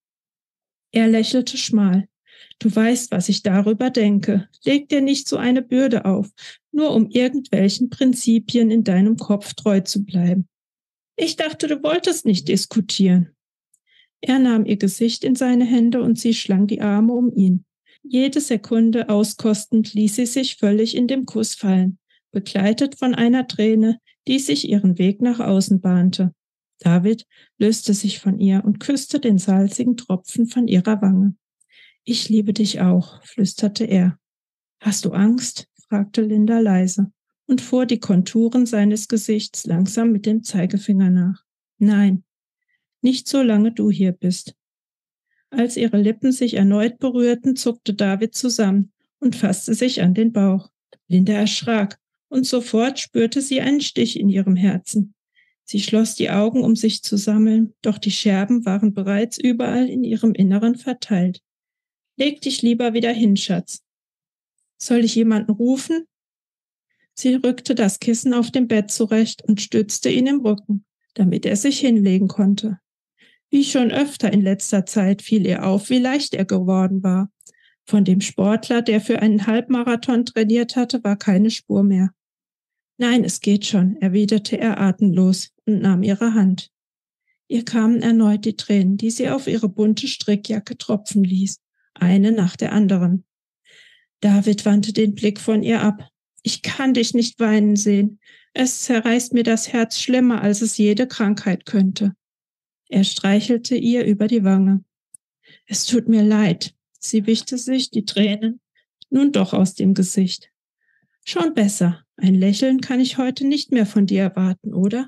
Er lächelte schmal. »Du weißt, was ich darüber denke. Leg dir nicht so eine Bürde auf, nur um irgendwelchen Prinzipien in deinem Kopf treu zu bleiben. Ich dachte, du wolltest nicht diskutieren.« Er nahm ihr Gesicht in seine Hände und sie schlang die Arme um ihn. Jede Sekunde auskostend ließ sie sich völlig in dem Kuss fallen, begleitet von einer Träne, die sich ihren Weg nach außen bahnte. David löste sich von ihr und küsste den salzigen Tropfen von ihrer Wange. »Ich liebe dich auch«, flüsterte er. »Hast du Angst?«, fragte Linda leise und fuhr die Konturen seines Gesichts langsam mit dem Zeigefinger nach. »Nein, nicht solange du hier bist.« Als ihre Lippen sich erneut berührten, zuckte David zusammen und fasste sich an den Bauch. Linda erschrak und sofort spürte sie einen Stich in ihrem Herzen. Sie schloss die Augen, um sich zu sammeln, doch die Scherben waren bereits überall in ihrem Inneren verteilt. »Leg dich lieber wieder hin, Schatz.« »Soll ich jemanden rufen?« Sie rückte das Kissen auf dem Bett zurecht und stützte ihn im Rücken, damit er sich hinlegen konnte. Wie schon öfter in letzter Zeit fiel ihr auf, wie leicht er geworden war. Von dem Sportler, der für einen Halbmarathon trainiert hatte, war keine Spur mehr. »Nein, es geht schon«, erwiderte er atemlos und nahm ihre Hand. Ihr kamen erneut die Tränen, die sie auf ihre bunte Strickjacke tropfen ließ, eine nach der anderen. David wandte den Blick von ihr ab. »Ich kann dich nicht weinen sehen. Es zerreißt mir das Herz schlimmer, als es jede Krankheit könnte.« Er streichelte ihr über die Wange. »Es tut mir leid.« Sie wischte sich die Tränen nun doch aus dem Gesicht. »Schon besser. Ein Lächeln kann ich heute nicht mehr von dir erwarten, oder?«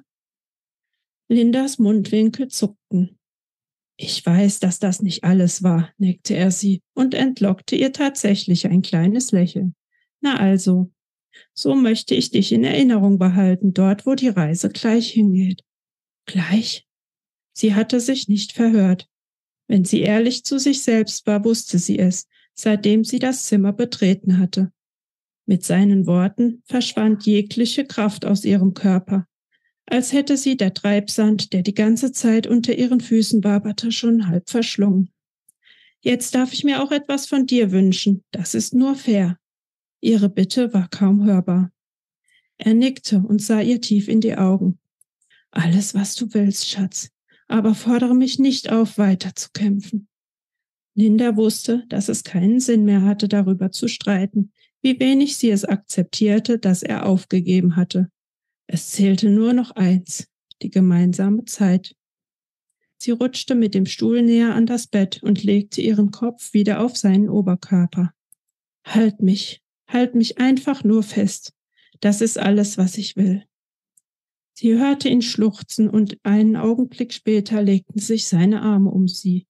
Lindas Mundwinkel zuckten. »Ich weiß, dass das nicht alles war«, neckte er sie und entlockte ihr tatsächlich ein kleines Lächeln. »Na also, so möchte ich dich in Erinnerung behalten, dort, wo die Reise gleich hingeht.« »Gleich?« Sie hatte sich nicht verhört. Wenn sie ehrlich zu sich selbst war, wusste sie es, seitdem sie das Zimmer betreten hatte. Mit seinen Worten verschwand jegliche Kraft aus ihrem Körper, als hätte sie der Treibsand, der die ganze Zeit unter ihren Füßen waberte, schon halb verschlungen. »Jetzt darf ich mir auch etwas von dir wünschen, das ist nur fair.« Ihre Bitte war kaum hörbar. Er nickte und sah ihr tief in die Augen. »Alles, was du willst, Schatz, aber fordere mich nicht auf, weiterzukämpfen.« Linda wusste, dass es keinen Sinn mehr hatte, darüber zu streiten, wie wenig sie es akzeptierte, dass er aufgegeben hatte. Es zählte nur noch eins, die gemeinsame Zeit. Sie rutschte mit dem Stuhl näher an das Bett und legte ihren Kopf wieder auf seinen Oberkörper. Halt mich einfach nur fest. Das ist alles, was ich will.« Sie hörte ihn schluchzen und einen Augenblick später legten sich seine Arme um sie.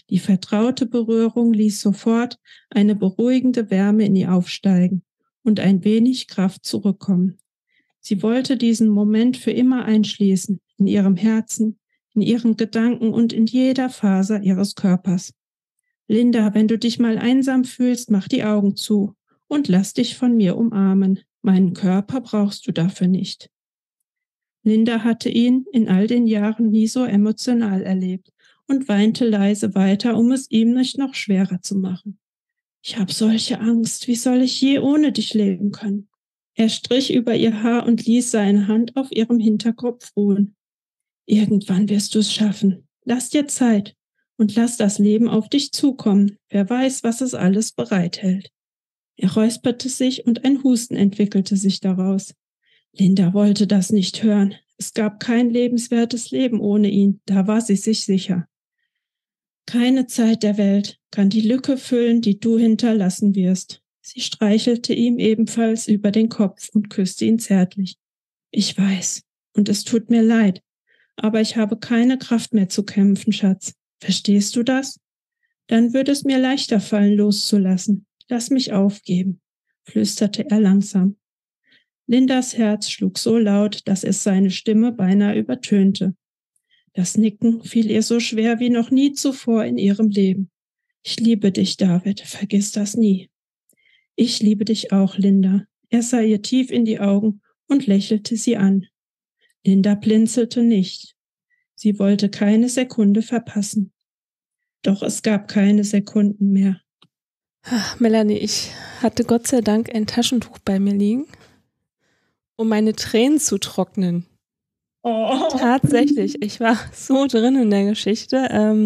Die vertraute Berührung ließ sofort eine beruhigende Wärme in ihr aufsteigen und ein wenig Kraft zurückkommen. Sie wollte diesen Moment für immer einschließen, in ihrem Herzen, in ihren Gedanken und in jeder Faser ihres Körpers. Linda, wenn du dich mal einsam fühlst, mach die Augen zu und lass dich von mir umarmen. Meinen Körper brauchst du dafür nicht. Linda hatte ihn in all den Jahren nie so emotional erlebt und weinte leise weiter, um es ihm nicht noch schwerer zu machen. Ich habe solche Angst, wie soll ich je ohne dich leben können? Er strich über ihr Haar und ließ seine Hand auf ihrem Hinterkopf ruhen. Irgendwann wirst du es schaffen. Lass dir Zeit und lass das Leben auf dich zukommen. Wer weiß, was es alles bereithält. Er räusperte sich und ein Husten entwickelte sich daraus. Linda wollte das nicht hören. Es gab kein lebenswertes Leben ohne ihn, da war sie sich sicher. Keine Zeit der Welt kann die Lücke füllen, die du hinterlassen wirst. Sie streichelte ihm ebenfalls über den Kopf und küsste ihn zärtlich. Ich weiß, und es tut mir leid, aber ich habe keine Kraft mehr zu kämpfen, Schatz. Verstehst du das? Dann würde es mir leichter fallen, loszulassen. Lass mich aufgeben, flüsterte er langsam. Lindas Herz schlug so laut, dass es seine Stimme beinahe übertönte. Das Nicken fiel ihr so schwer wie noch nie zuvor in ihrem Leben. Ich liebe dich, David, vergiss das nie. Ich liebe dich auch, Linda. Er sah ihr tief in die Augen und lächelte sie an. Linda blinzelte nicht. Sie wollte keine Sekunde verpassen. Doch es gab keine Sekunden mehr. Ach, Melanie, ich hatte Gott sei Dank ein Taschentuch bei mir liegen, um meine Tränen zu trocknen. Oh. Tatsächlich, ich war so drin in der Geschichte.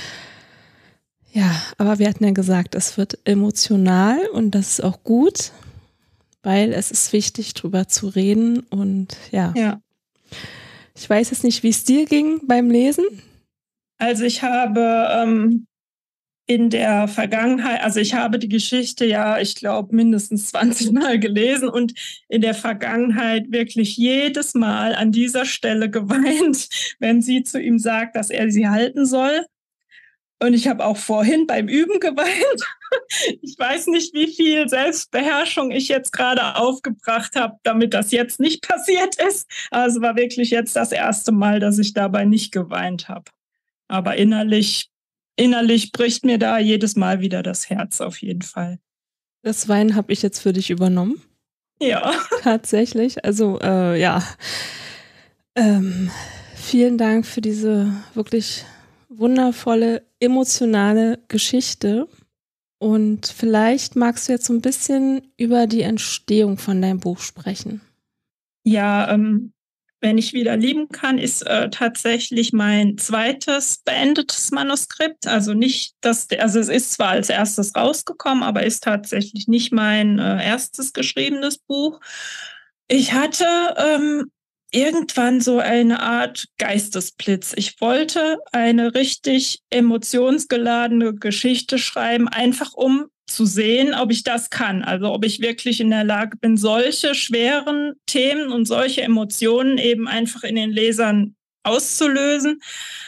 Ja, aber wir hatten ja gesagt, es wird emotional und das ist auch gut, weil es ist wichtig, drüber zu reden und ja. Ich weiß jetzt nicht, wie es dir ging beim Lesen. Also ich habe in der Vergangenheit, also ich habe die Geschichte ja, ich glaube, mindestens 20 Mal gelesen und in der Vergangenheit wirklich jedes Mal an dieser Stelle geweint, wenn sie zu ihm sagt, dass er sie halten soll. Und ich habe auch vorhin beim Üben geweint. Ich weiß nicht, wie viel Selbstbeherrschung ich jetzt gerade aufgebracht habe, damit das jetzt nicht passiert ist. Aber es war wirklich jetzt das erste Mal, dass ich dabei nicht geweint habe. Aber innerlich bricht mir da jedes Mal wieder das Herz auf jeden Fall. Das Weinen habe ich jetzt für dich übernommen. Ja. Tatsächlich. Also ja. Vielen Dank für diese wirklich wundervolle, emotionale Geschichte. Und vielleicht magst du jetzt so ein bisschen über die Entstehung von deinem Buch sprechen. Ja, wenn ich wieder lieben kann, ist tatsächlich mein zweites beendetes Manuskript. Also nicht das, also es ist zwar als erstes rausgekommen, aber ist tatsächlich nicht mein erstes geschriebenes Buch. Ich hatte irgendwann so eine Art Geistesblitz. Ich wollte eine richtig emotionsgeladene Geschichte schreiben, einfach um zu sehen, ob ich das kann. Also ob ich wirklich in der Lage bin, solche schweren Themen und solche Emotionen eben einfach in den Lesern auszulösen.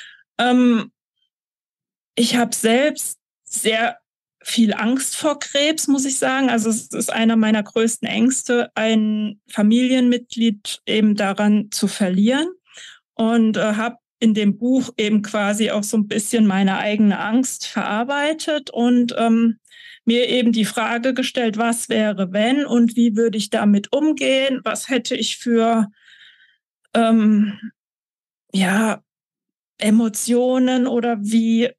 Ich habe selbst sehr viel Angst vor Krebs, muss ich sagen. Also es ist einer meiner größten Ängste, ein Familienmitglied eben daran zu verlieren. Und habe in dem Buch eben quasi auch so ein bisschen meine eigene Angst verarbeitet und mir eben die Frage gestellt, was wäre, wenn und wie würde ich damit umgehen? Was hätte ich für Emotionen oder wie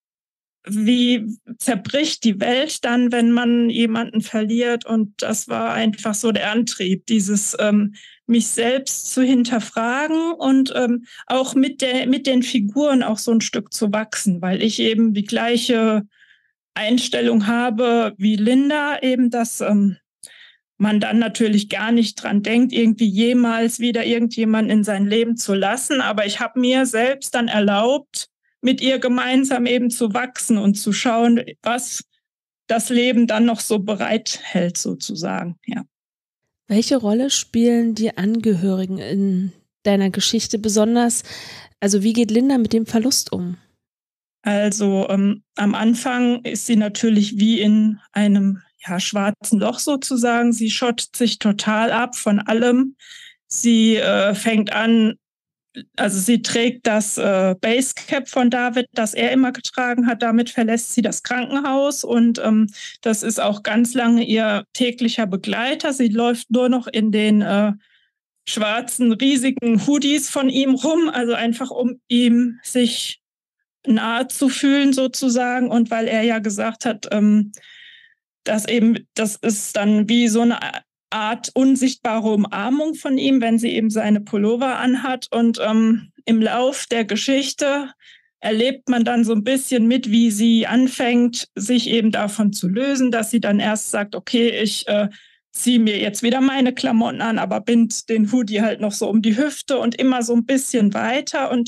zerbricht die Welt dann, wenn man jemanden verliert? Und das war einfach so der Antrieb, dieses mich selbst zu hinterfragen und auch mit den Figuren auch so ein Stück zu wachsen, weil ich eben die gleiche Einstellung habe wie Linda, eben, dass man dann natürlich gar nicht dran denkt, irgendwie jemals wieder irgendjemanden in sein Leben zu lassen. Aber ich habe mir selbst dann erlaubt, mit ihr gemeinsam eben zu wachsen und zu schauen, was das Leben dann noch so bereithält, sozusagen, ja. Welche Rolle spielen die Angehörigen in deiner Geschichte besonders? Also wie geht Linda mit dem Verlust um? Also am Anfang ist sie natürlich wie in einem schwarzen Loch sozusagen. Sie schottet sich total ab von allem. Sie fängt an, also sie trägt das Basecap von David, das er immer getragen hat. Damit verlässt sie das Krankenhaus und das ist auch ganz lange ihr täglicher Begleiter. Sie läuft nur noch in den schwarzen, riesigen Hoodies von ihm rum, also einfach um ihm sich nahe zu fühlen sozusagen. Und weil er ja gesagt hat, dass eben, das ist dann wie so eine Art unsichtbare Umarmung von ihm, wenn sie eben seine Pullover anhat. Und im Lauf der Geschichte erlebt man dann so ein bisschen mit, wie sie anfängt, sich eben davon zu lösen, dass sie dann erst sagt, okay, ich ziehe mir jetzt wieder meine Klamotten an, aber bind den Hoodie halt noch so um die Hüfte und immer so ein bisschen weiter. Und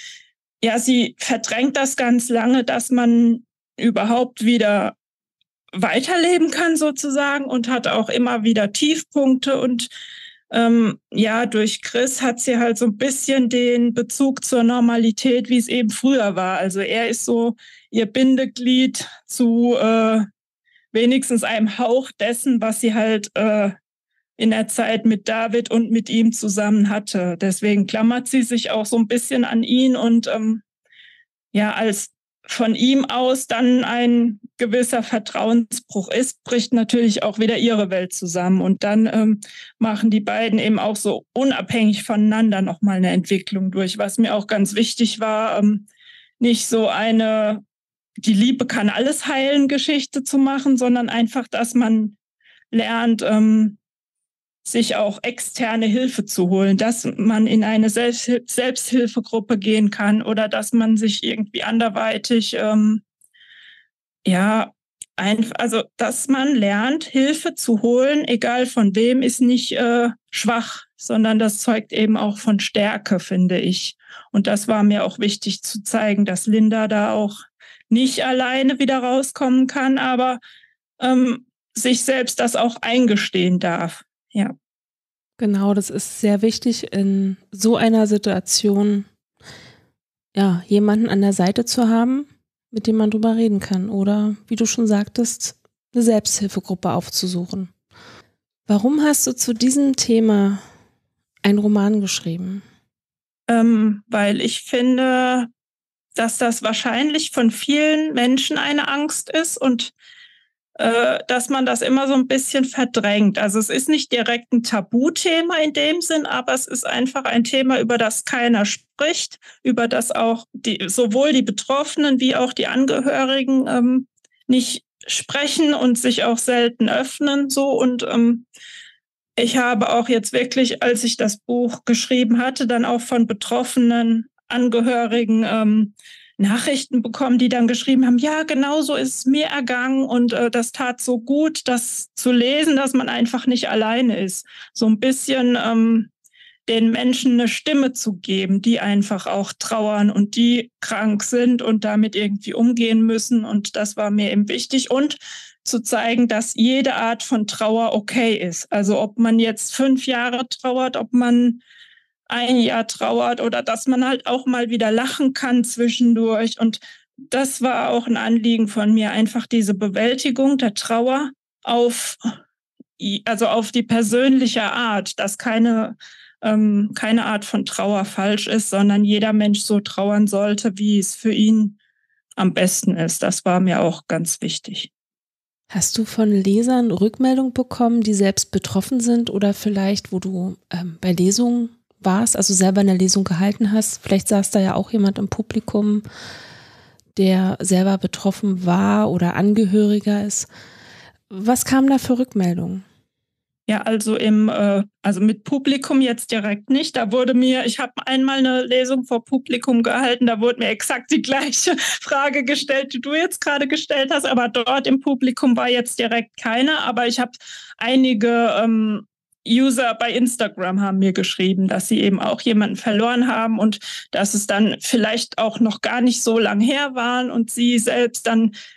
sie verdrängt das ganz lange, dass man überhaupt wieder weiterleben kann sozusagen und hat auch immer wieder Tiefpunkte. Und durch Chris hat sie halt so ein bisschen den Bezug zur Normalität, wie es eben früher war. Also er ist so ihr Bindeglied zu wenigstens einem Hauch dessen, was sie halt in der Zeit mit David und mit ihm zusammen hatte. Deswegen klammert sie sich auch so ein bisschen an ihn und als von ihm aus dann ein gewisser Vertrauensbruch ist, bricht natürlich auch wieder ihre Welt zusammen. Und dann machen die beiden eben auch so unabhängig voneinander nochmal eine Entwicklung durch, was mir auch ganz wichtig war, nicht so eine die Liebe kann alles heilen Geschichte zu machen, sondern einfach, dass man lernt, sich auch externe Hilfe zu holen, dass man in eine Selbsthilfegruppe gehen kann oder dass man sich irgendwie anderweitig, also dass man lernt, Hilfe zu holen, egal von wem, ist nicht schwach, sondern das zeugt eben auch von Stärke, finde ich. Und das war mir auch wichtig zu zeigen, dass Linda da auch nicht alleine wieder rauskommen kann, aber sich selbst das auch eingestehen darf. Ja. Genau, das ist sehr wichtig in so einer Situation, jemanden an der Seite zu haben, mit dem man drüber reden kann oder, wie du schon sagtest, eine Selbsthilfegruppe aufzusuchen. Warum hast du zu diesem Thema einen Roman geschrieben? Weil ich finde, dass das wahrscheinlich von vielen Menschen eine Angst ist und dass man das immer so ein bisschen verdrängt. Also es ist nicht direkt ein Tabuthema in dem Sinn, aber es ist einfach ein Thema, über das keiner spricht, über das auch sowohl die Betroffenen wie auch die Angehörigen nicht sprechen und sich auch selten öffnen. So. Und ich habe auch jetzt wirklich, als ich das Buch geschrieben hatte, dann auch von betroffenen Angehörigen Nachrichten bekommen, die dann geschrieben haben, ja, genau so ist es mir ergangen und das tat so gut, das zu lesen, dass man einfach nicht alleine ist. So ein bisschen den Menschen eine Stimme zu geben, die einfach auch trauern und die krank sind und damit irgendwie umgehen müssen. Und das war mir eben wichtig. Und zu zeigen, dass jede Art von Trauer okay ist. Also ob man jetzt 5 Jahre trauert, ob man 1 Jahr trauert oder dass man halt auch mal wieder lachen kann zwischendurch. Und das war auch ein Anliegen von mir, einfach diese Bewältigung der Trauer auf die persönliche Art, dass keine Art von Trauer falsch ist, sondern jeder Mensch so trauern sollte, wie es für ihn am besten ist. Das war mir auch ganz wichtig. Hast du von Lesern Rückmeldung bekommen, die selbst betroffen sind oder vielleicht, wo du bei Lesungen warst, also selber eine Lesung gehalten hast? Vielleicht saß da ja auch jemand im Publikum, der selber betroffen war oder Angehöriger ist. Was kam da für Rückmeldungen? Ja, also mit Publikum jetzt direkt nicht. Ich habe einmal eine Lesung vor Publikum gehalten, da wurde mir exakt die gleiche Frage gestellt, die du jetzt gerade gestellt hast, aber dort im Publikum war jetzt direkt keiner. Aber ich habe einige User bei Instagram haben mir geschrieben, dass sie eben auch jemanden verloren haben und dass es dann vielleicht auch noch gar nicht so lang her waren und sie selbst dann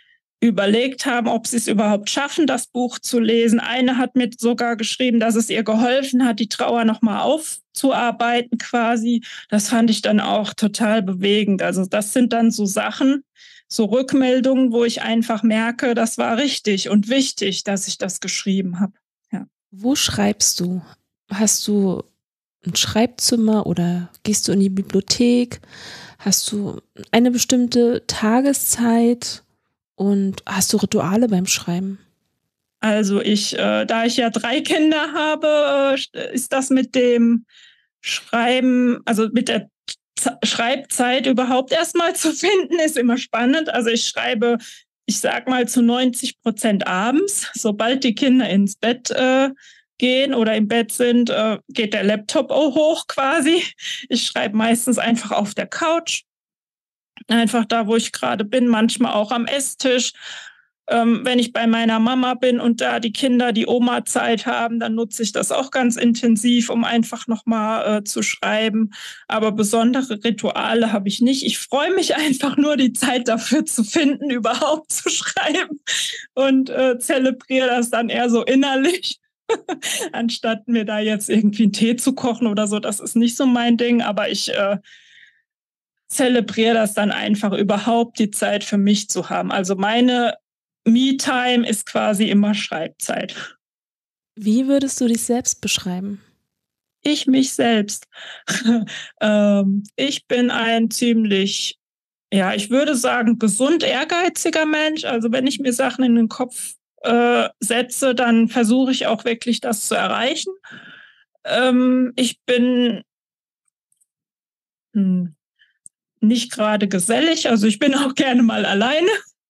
überlegt haben, ob sie es überhaupt schaffen, das Buch zu lesen. Eine hat mir sogar geschrieben, dass es ihr geholfen hat, die Trauer nochmal aufzuarbeiten quasi. Das fand ich dann auch total bewegend. Also das sind dann so Sachen, so Rückmeldungen, wo ich einfach merke, das war richtig und wichtig, dass ich das geschrieben habe. Ja. Wo schreibst du? Hast du ein Schreibzimmer oder gehst du in die Bibliothek? Hast du eine bestimmte Tageszeit? Und hast du Rituale beim Schreiben? Also da ich ja 3 Kinder habe, ist das mit dem Schreiben, also mit der Schreibzeit überhaupt erstmal zu finden, ist immer spannend. Also ich schreibe, ich sag mal zu 90% abends. Sobald die Kinder ins Bett gehen oder im Bett sind, geht der Laptop auch hoch quasi. Ich schreibe meistens einfach auf der Couch. Einfach da, wo ich gerade bin, manchmal auch am Esstisch. Wenn ich bei meiner Mama bin und da die Kinder die Oma-Zeit haben, dann nutze ich das auch ganz intensiv, um einfach nochmal zu schreiben. Aber besondere Rituale habe ich nicht. Ich freue mich einfach nur, die Zeit dafür zu finden, überhaupt zu schreiben und zelebriere das dann eher so innerlich. Anstatt mir da jetzt irgendwie einen Tee zu kochen oder so. Das ist nicht so mein Ding, aber ich zelebriere das dann einfach überhaupt, die Zeit für mich zu haben. Also meine Me-Time ist quasi immer Schreibzeit. Wie würdest du dich selbst beschreiben? Ich mich selbst. Ich bin ein ziemlich, ja, ich würde sagen, gesund ehrgeiziger Mensch. Also wenn ich mir Sachen in den Kopf setze, dann versuche ich auch wirklich das zu erreichen. Ich bin nicht gerade gesellig, also ich bin auch gerne mal alleine,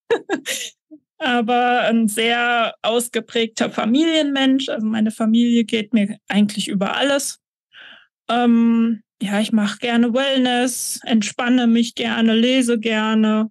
aber ein sehr ausgeprägter Familienmensch. Also meine Familie geht mir eigentlich über alles. Ja, ich mache gerne Wellness, entspanne mich gerne, lese gerne.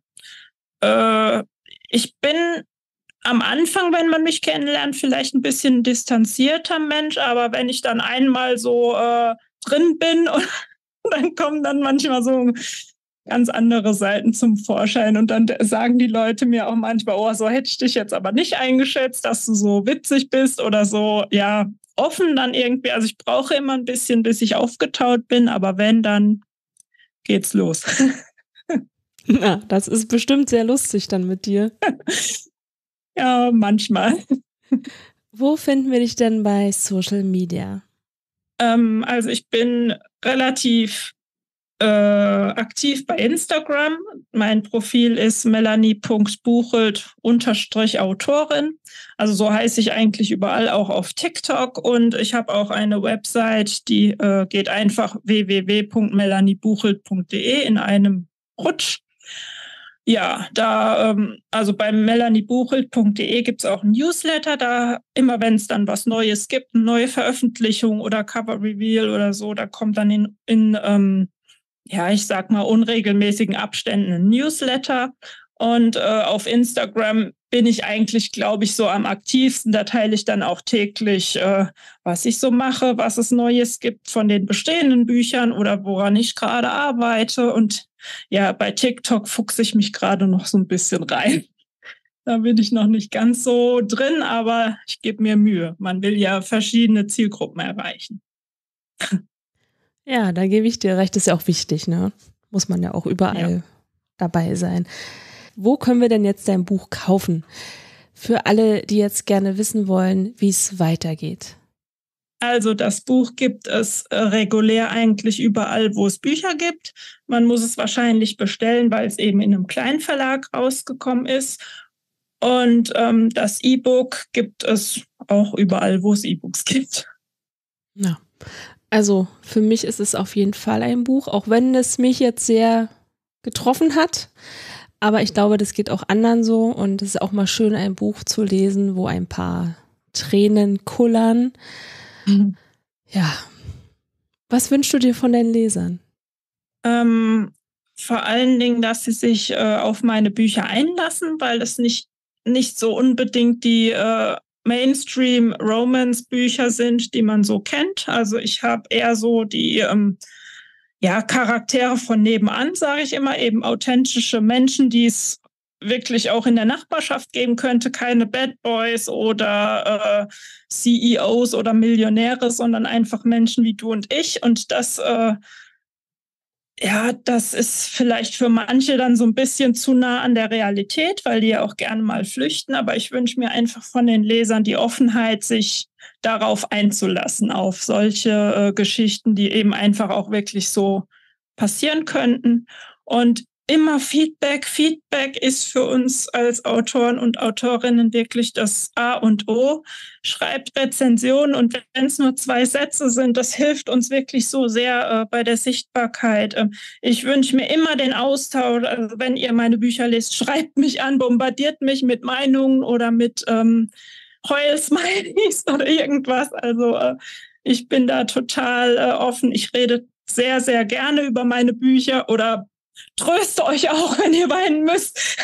Ich bin am Anfang, wenn man mich kennenlernt, vielleicht ein bisschen distanzierter Mensch, aber wenn ich dann einmal so drin bin und dann kommen dann manchmal so ganz andere Seiten zum Vorschein. Und dann sagen die Leute mir auch manchmal, oh, so hätte ich dich jetzt aber nicht eingeschätzt, dass du so witzig bist oder so, ja, offen dann irgendwie. Also ich brauche immer ein bisschen, bis ich aufgetaut bin, aber wenn, dann geht's los. Na, das ist bestimmt sehr lustig dann mit dir. Ja, manchmal. Wo finden wir dich denn bei Social Media? Also ich bin relativ aktiv bei Instagram. Mein Profil ist melanie.buchelt_Autorin. Also so heiße ich eigentlich überall, auch auf TikTok. Und ich habe auch eine Website, die geht einfach www.melaniebuchelt.de in einem Rutsch. Ja, also bei melaniebuchelt.de gibt es auch ein Newsletter, da immer wenn es dann was Neues gibt, eine neue Veröffentlichung oder Cover Reveal oder so, da kommt dann ja, ich sag mal, unregelmäßigen Abständen ein Newsletter. Und auf Instagram bin ich eigentlich, glaube ich, so am aktivsten. Da teile ich dann auch täglich, was ich so mache, was es Neues gibt von den bestehenden Büchern oder woran ich gerade arbeite. Und ja, bei TikTok fuchse ich mich gerade noch so ein bisschen rein. Da bin ich noch nicht ganz so drin, aber ich gebe mir Mühe. Man will ja verschiedene Zielgruppen erreichen. Ja, da gebe ich dir recht, ist ja auch wichtig, ne? Muss man ja auch überall dabei sein. Wo können wir denn jetzt dein Buch kaufen? Für alle, die jetzt gerne wissen wollen, wie es weitergeht. Also das Buch gibt es regulär eigentlich überall, wo es Bücher gibt. Man muss es wahrscheinlich bestellen, weil es eben in einem Kleinverlag rausgekommen ist. Und das E-Book gibt es auch überall, wo es E-Books gibt. Ja. Also für mich ist es auf jeden Fall ein Buch, auch wenn es mich jetzt sehr getroffen hat. Aber ich glaube, das geht auch anderen so. Und es ist auch mal schön, ein Buch zu lesen, wo ein paar Tränen kullern. Mhm. Ja. Was wünschst du dir von deinen Lesern? Vor allen Dingen, dass sie sich auf meine Bücher einlassen, weil es nicht so unbedingt die Mainstream-Romance-Bücher sind, die man so kennt. Also ich habe eher so die Charaktere von nebenan, sage ich immer, eben authentische Menschen, die es wirklich auch in der Nachbarschaft geben könnte. Keine Bad Boys oder CEOs oder Millionäre, sondern einfach Menschen wie du und ich. Und das das ist vielleicht für manche dann so ein bisschen zu nah an der Realität, weil die ja auch gerne mal flüchten. Aber ich wünsche mir einfach von den Lesern die Offenheit, sich darauf einzulassen, auf solche Geschichten, die eben einfach auch wirklich so passieren könnten. Und immer Feedback. Feedback ist für uns als Autoren und Autorinnen wirklich das A und O. Schreibt Rezensionen und wenn es nur 2 Sätze sind, das hilft uns wirklich so sehr bei der Sichtbarkeit. Ich wünsche mir immer den Austausch. Also wenn ihr meine Bücher lest, schreibt mich an, bombardiert mich mit Meinungen oder mit Heul-Smileys oder irgendwas. Also ich bin da total offen. Ich rede sehr, sehr gerne über meine Bücher oder tröste euch auch, wenn ihr weinen müsst.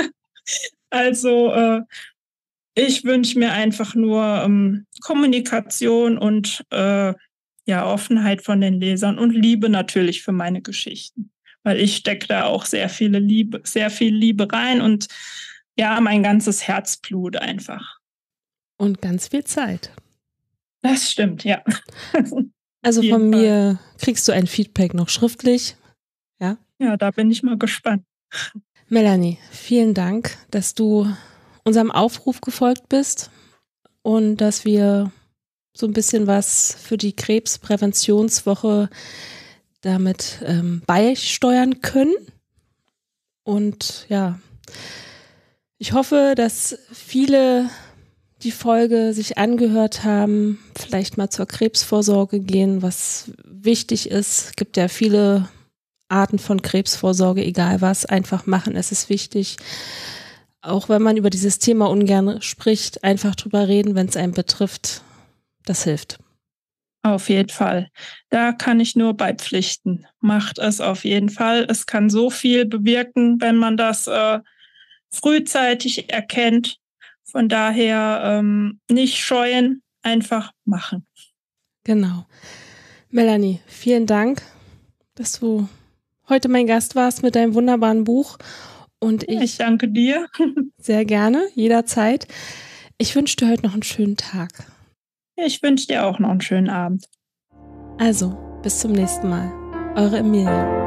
Also ich wünsche mir einfach nur Kommunikation und Offenheit von den Lesern und Liebe natürlich für meine Geschichten, weil ich stecke da auch sehr viel Liebe rein und ja, mein ganzes Herzblut einfach. Und ganz viel Zeit. Das stimmt, ja. Also von mir kriegst du ein Feedback noch schriftlich. Ja? Ja, da bin ich mal gespannt. Melanie, vielen Dank, dass du unserem Aufruf gefolgt bist und dass wir so ein bisschen was für die Krebspräventionswoche damit beisteuern können. Und ja, ich hoffe, dass viele die Folge sich angehört haben, vielleicht mal zur Krebsvorsorge gehen, was wichtig ist. Es gibt ja viele Arten von Krebsvorsorge, egal was, einfach machen, es ist wichtig. Auch wenn man über dieses Thema ungern spricht, einfach drüber reden, wenn es einen betrifft, das hilft. Auf jeden Fall. Da kann ich nur beipflichten. Macht es auf jeden Fall. Es kann so viel bewirken, wenn man das frühzeitig erkennt. Von daher nicht scheuen, einfach machen. Genau. Melanie, vielen Dank, dass du heute mein Gast warst mit deinem wunderbaren Buch. Und ich danke dir. Sehr gerne, jederzeit. Ich wünsche dir heute noch einen schönen Tag. Ich wünsche dir auch noch einen schönen Abend. Also, bis zum nächsten Mal. Eure Emilia.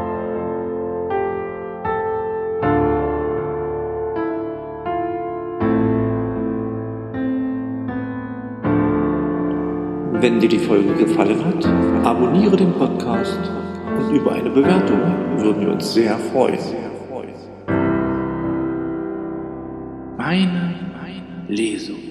Wenn dir die Folge gefallen hat, abonniere den Podcast und über eine Bewertung würden wir uns sehr freuen. Meine Lesung.